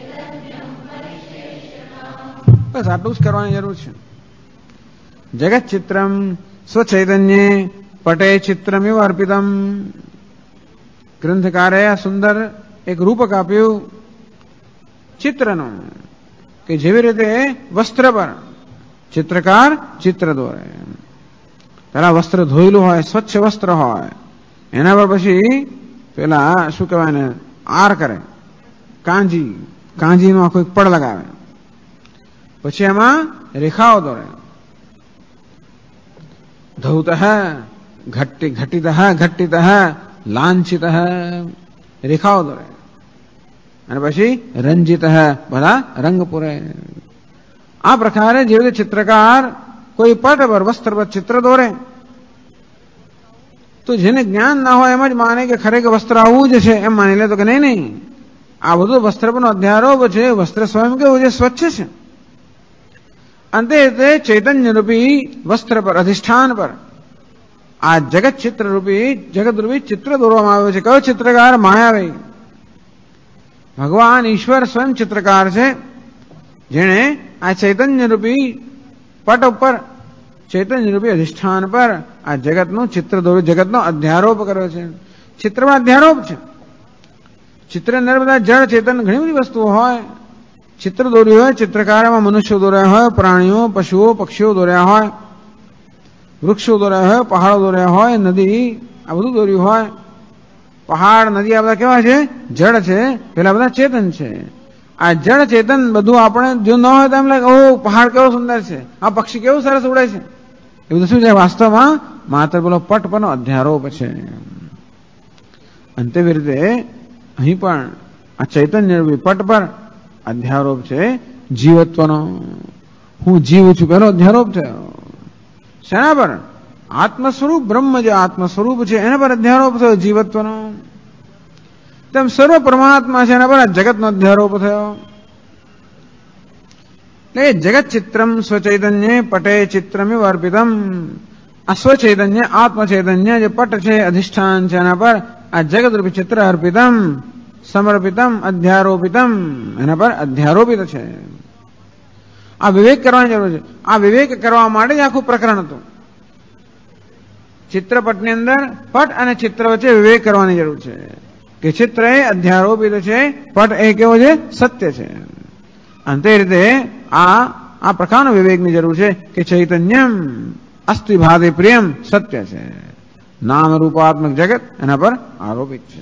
બસ આટલું જ કરવાની જરૂર છે. જગત ચિત્રમ સ્વચૈતન્યે પટે ચિત્રમિવ અર્પિતમ, ગ્રંથકારે આ સુંદર એક રૂપક આપ્યું ચિત્રનું, કે જેવી રીતે વસ્ત્ર પર ચિત્રકાર ચિત્ર દોરે. પેલા વસ્ત્ર ધોયેલું હોય, સ્વચ્છ વસ્ત્ર હોય, એના પર પછી પેલા શું કહેવાય ને આર કરે, કાંજીનો આખો એક પડ લગાવે, પછી એમાં રેખાઓ દોરે. ધૌત ઘટિત લાંછિત રેખાઓ દોરે, અને પછી રંજિત બધા રંગ પૂરે. આ પ્રકારે જેવી રીતે ચિત્રકાર કોઈ પટ પર વસ્ત્ર પર ચિત્ર દોરે, તો જેને જ્ઞાન ના હોય એમ જ માને કે ખરેખર વસ્ત્ર આવું જ છે, એમ માની લે તો કે નહીં, આ બધું વસ્ત્ર પરનો અધ્યારોપ છે. વસ્ત્ર સ્વયં કેવું છે? સ્વચ્છ છે. અંતે તે ચૈતન્ય રૂપી વસ્ત્ર પર, અધિષ્ઠાન પર આ જગત ચિત્ર રૂપી, જગત રૂપી ચિત્ર દોરવામાં આવ્યું છે. કયો ચિત્રકાર? માયાવી ભગવાન ઈશ્વર સ્વયં ચિત્રકાર છે, જેણે આ ચૈતન્ય રૂપી પટ ઉપર, ચૈતન્ય રૂપી અધિષ્ઠાન પર આ જગતનું ચિત્ર દોર્યું, જગતનો અધ્યારોપ કર્યો છે. ચિત્રમાં અધ્યારોપ છે. ચિત્રની અંદર બધા જળ ચેતન ઘણી બધી વસ્તુઓ હોય. ચિત્ર દોર્યું હોય, ચિત્રકારમાં મનુષ્યો દોર્યા હોય, પ્રાણીઓ, પશુઓ, પક્ષીઓ દોર્યા હોય, વૃક્ષો દોર્યા હોય, પહાડો દોર્યા હોય, નદી, આ બધું દોર્યું હોય. પહાડ, નદી આ બધા કેવા છે? જળ છે. પેલા બધા ચેતન છે. આ જળ ચેતન બધું આપણે જો ન હોય તો એમ લાગે ઓ પહાડ કેવો સુંદર છે, આ પક્ષી કેવું સરસ ઉડે છે. એ બધું શું છે? વાસ્તવમાં માત્ર પેલો પટ પરનો અધ્યારોપ છે. અંતે રીતે અહીં પણ આ ચૈતન્ય પટ પર અધ્યારોપ છે જીવત્વનો. હું જીવ છું પેલો અધ્યારોપ થયો. શેના પર? આત્મ સ્વરૂપ બ્રહ્મ જે આત્મ સ્વરૂપ છે એના પર અધ્યારોપ થયો જીવત્વનો. તેમ સર્વ પરમાત્મા છે એના પર જગતનો અધ્યારોપ થયો. એટલે જગત ચિત્રમ સ્વચૈતન્ય પટે ચિત્રમિવ અર્પિતમ, આ સ્વચૈતન્ય આત્મ ચૈતન્ય જે પટ છે, અધિષ્ઠાન છે, એના પર આ જગત રૂપી ચિત્ર અર્પિતમ, સમર્પિતમ, અધ્યારોપિતમ, એના પર અધ્યારોપિત છે. આ વિવેક કરવાની જરૂર છે. આ વિવેક કરવા માટે જ આખું પ્રકરણ હતું. ચિત્રપટની અંદર પટ અને ચિત્ર વચ્ચે વિવેક કરવાની જરૂર છે, કે ચિત્ર એ અધ્યારોપિત છે, પટ એ કેવો છે? સત્ય છે. અને તે રીતે આ પ્રકારનો વિવેકની જરૂર છે કે ચૈતન્યમ અસ્તિ ભાદે પ્રિયમ સત્ય છે, નામ રૂપાત્મક જગત એના પર આરોપિત છે.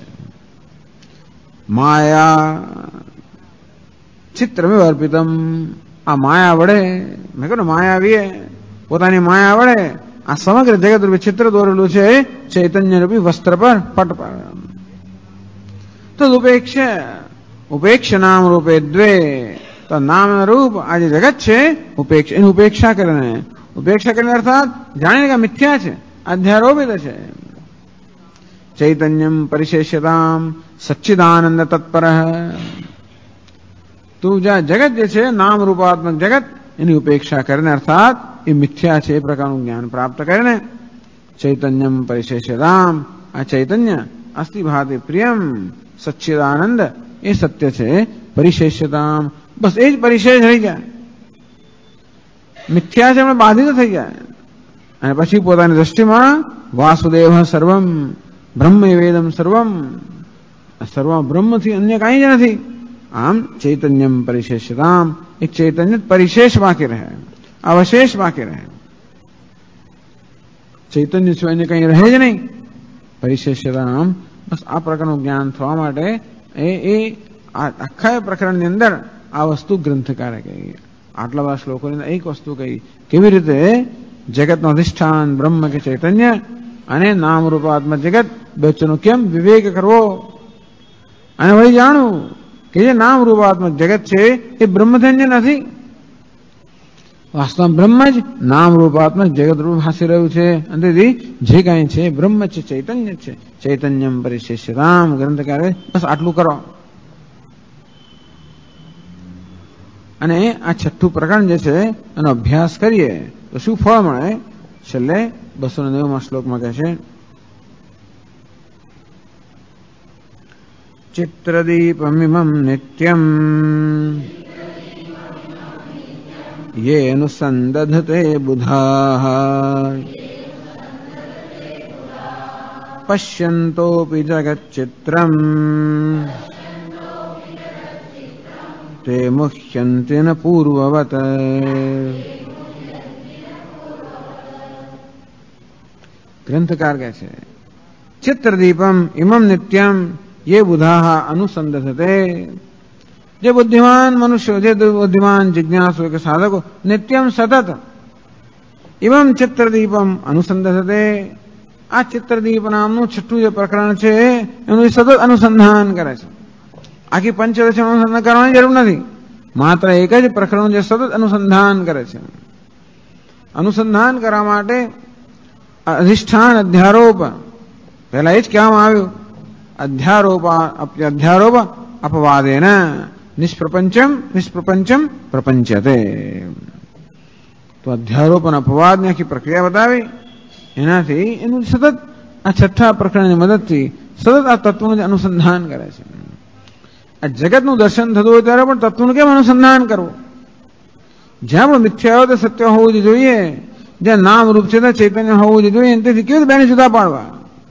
માયા ચિત્રમેવ અર્પિતમ, આ માયા વડે, મેં કહ્યું માયાવીએ પોતાની માયા વડે આ સમગ્ર જગત રૂપી ચિત્ર દોરેલું છે ચૈતન્ય રૂપી વસ્ત્ર પર, પટ પર. તો ઉપેક્ષ નામ રૂપે દ્વે, તો નામ રૂપ આ જે જગત છે ઉપેક્ષ, એની ઉપેક્ષા કરીને ઉપેક્ષા કરીને અર્થાત જાણીને કે મિથ્યા છે, અધ્યારોપિત છે. ચૈતન્યમ પરિશેષ્યતામ સચ્ચિદાનંદ તત્પર. તું જ્યાં જગત જે છે નામ રૂપાત્મક જગત એની ઉપેક્ષા કરીને અર્થાત એ મિથ્યા છે એ પ્રકારનું જ્ઞાન પ્રાપ્ત કરીને ચૈતન્યમ પરિશેષ્યતામ, આ ચૈતન્ય અસ્તિ ભાતિ પ્રિયમ સચ્ચિદાનંદ એ સત્ય છે. પરિશેષ્યતામ બસ એ જ પરિશેષ રહી જાય, મિથ્યા છે એમાં બાધિત થઈ જાય અને પછી પોતાની દ્રષ્ટિમાં વાસુદેવ સર્વમ બ્રહ્મ વેદમ સર્વમ, સર્વ બ્રહ્મથી અન્ય કાંઈ જ નથી. આમ ચૈતન્યમ પરિશેષ્યતામ, એક ચૈતન્ય પરિશેષ બાકી રહે, અવશેષ બાકી રહે. ચૈતન્ય સિવાય અન્ય કંઈ રહે જ નહીં. પરિશેષ્યતામ બસ આ પ્રકારનું જ્ઞાન થવા માટે એ આખા પ્રકરણની અંદર આ વસ્તુ ગ્રંથકારે કહી. આટલા બધા શ્લોકોની અંદર એક વસ્તુ કહી, કેવી રીતે જગતનું અધિષ્ઠાન બ્રહ્મ કે ચૈતન્ય અને નામ રૂપાત્મક જગત વચ્ચેનો કેમ વિવેક કરવો અને વળી જાણવું કે જે નામ રૂપાત્મક જગત છે એ બ્રહ્મધન્ય નથી. વાસ્તવમાં બ્રહ્મ જ નામ રૂપાત્મક જગત રૂપ ભાસી રહ્યું છે. અને જે કાંઈ છે બ્રહ્મ છે, ચૈતન્ય છે. ચૈતન્યમ પરિશેષ્યતામ ગ્રંથકારે બસ આટલું કરો. અને આ છઠ્ઠું પ્રકરણ જે છે એનો અભ્યાસ કરીએ તો શું ફળ મળે? છેલ્લે 290 શ્લોકમાં કહે છે, ચિત્રદીપમિમં નિત્યમ યેનુસંદધતે બુધાઃ પશ્યन्तોપી જગચ્ચિત્રમ તે મુહ્યન્તિ ન પૂર્વવત. ગ્રંથકાર કહે છે, ચિત્રદીપમ ઇમમ નિત્યમ ये बुधा अनुसंधते. જે બુદ્ધિમાન મનુષ્યો, જે બુદ્ધિમાન જિજ્ઞાસુ કે સાધકો નિત્યમ સતત એવમ ચિત્રદીપમ અનુસંધતે, આ ચિત્રદીપ નામનું છઠ્ઠું જે પ્રકરણ છે એનું સતત અનુસંધાન કરે છે. આખી પંચદશ અનુસંધાન કરવાની જરૂર નથી, માત્ર એક જ પ્રકરણ જે સતત અનુસંધાન કરે છે. અનુસંધાન કરવા માટે અધિષ્ઠાન અધ્યારોપ પહેલા એ જ કહેવામાં આવ્યું, અધ્યારોપ અપવાદેન નિષ્પ્રપંચમ પ્રપંચતે. તો અધ્યારોપ અને અપવાદની આખી પ્રક્રિયા બતાવી, એનાથી એનું સતત આ છઠ્ઠા પ્રકરણની મદદથી સતત આ તત્વનું અનુસંધાન કરે છે. આ જગતનું દર્શન થતું હોય ત્યારે પણ તત્વનું કેમ અનુસંધાન કરવું? જ્યાં પણ મિથ્યા હોય તો સત્ય હોવું જ જોઈએ, જ્યાં નામ રૂપ છે ત્યાં ચૈતન્ય હોવું જ જોઈએ. તેથી કેવી રીતે બેને જુદા પાડવા?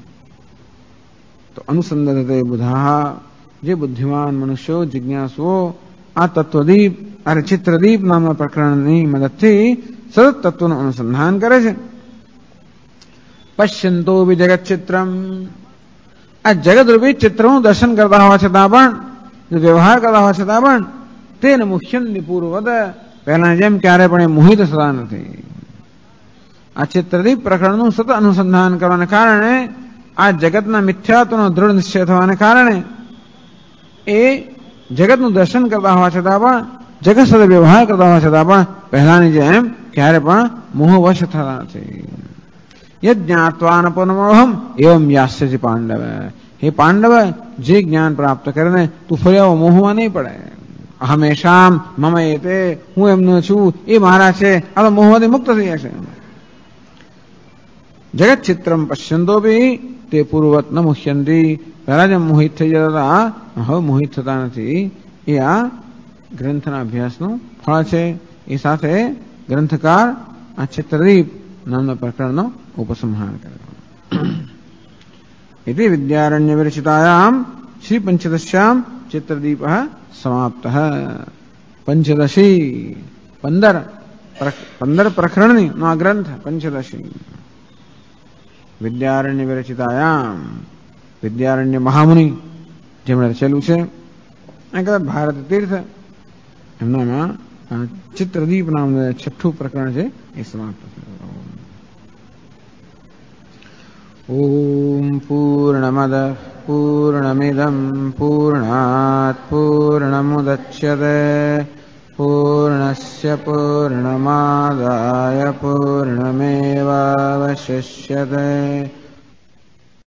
તો અનુસંધાનતે બુધા, જે બુદ્ધિમાન મનુષ્યો જિજ્ઞાસુઓ આ તત્વદીપ અને ચિત્રદીપ નામના પ્રકરણની મદદથી સતત તત્વનું અનુસંધાન કરે છે. પશ્યંતો બી જગત ચિત્રમ, આ જગત રૂપી ચિત્રનું દર્શન કરતા હોવા છતાં પણ, જો વ્યવહાર કરતા હોવા છતાં પણ તેને મુખ્ય નિપૂર્વદ, પહેલા જેમ ક્યારે પણ એ મોહિત થતા નથી. આ ચિત્રદીપ પ્રકરણનું સતત અનુસંધાન કરવાને કારણે, આ જગતના મિથ્યાત્વનો દ્રઢ નિશ્ચય થવાને કારણે એ જગતનું દર્શન કરતા હોવા છતાં પણ, જગત સાથે વ્યવહાર કરતા હોવા છતાં પણ પહેલાની જેમ ક્યારે પણ મોહવશ થતા નથી. યજ્ઞાત્વા ન પુનમોહમ એવમ યાસ્યસી પાંડવ. હે પાંડવ, જે જ્ઞાન પ્રાપ્ત કરીને તું ફરી આવો મોહમાં નહીં પડે. હંમેશા મમ એતે, હું એમનો છું, એ મારા છે, આ તો મોહમાંથી મુક્ત થઈ જશે. જગત ચિત્રમ પશ્યંતો બી તે પૂર્વવત ન મુહ્યંતી, પહેલા જેમ મોહિત થઈ જતા હતા હવે મોહિત થતા નથી. એ આ ગ્રંથના અભ્યાસનું ફળ છે. એ સાથે ગ્રંથકાર આ ચિત્રદીપ નામના પ્રકરણનો ઉપસંહાર કરે. इति विद्यारण्य विरचितायां श्री पंचदश्यां चित्रदीप समाप्तः. पंचदशी 15 પ્રકરણની નો આ ગ્રંથ પંચદશી. વિદ્યારણ્ય વિરચિતાયામ, વિદ્યારણ્ય મહામુનિ જેમણે રચેલું છે, આ કદાચ ભારત તીર્થ એમનામાં ચિત્રદીપ નામનું છઠ્ઠું પ્રકરણ છે એ સમાપ્ત થયું. ઓમ પૂર્ણમદ પૂર્ણમિદં પૂર્ણાત પૂર્ણમુદચ્યતે पूर्णस्य पूर्णमादाय पूर्णमेवावशिष्यते।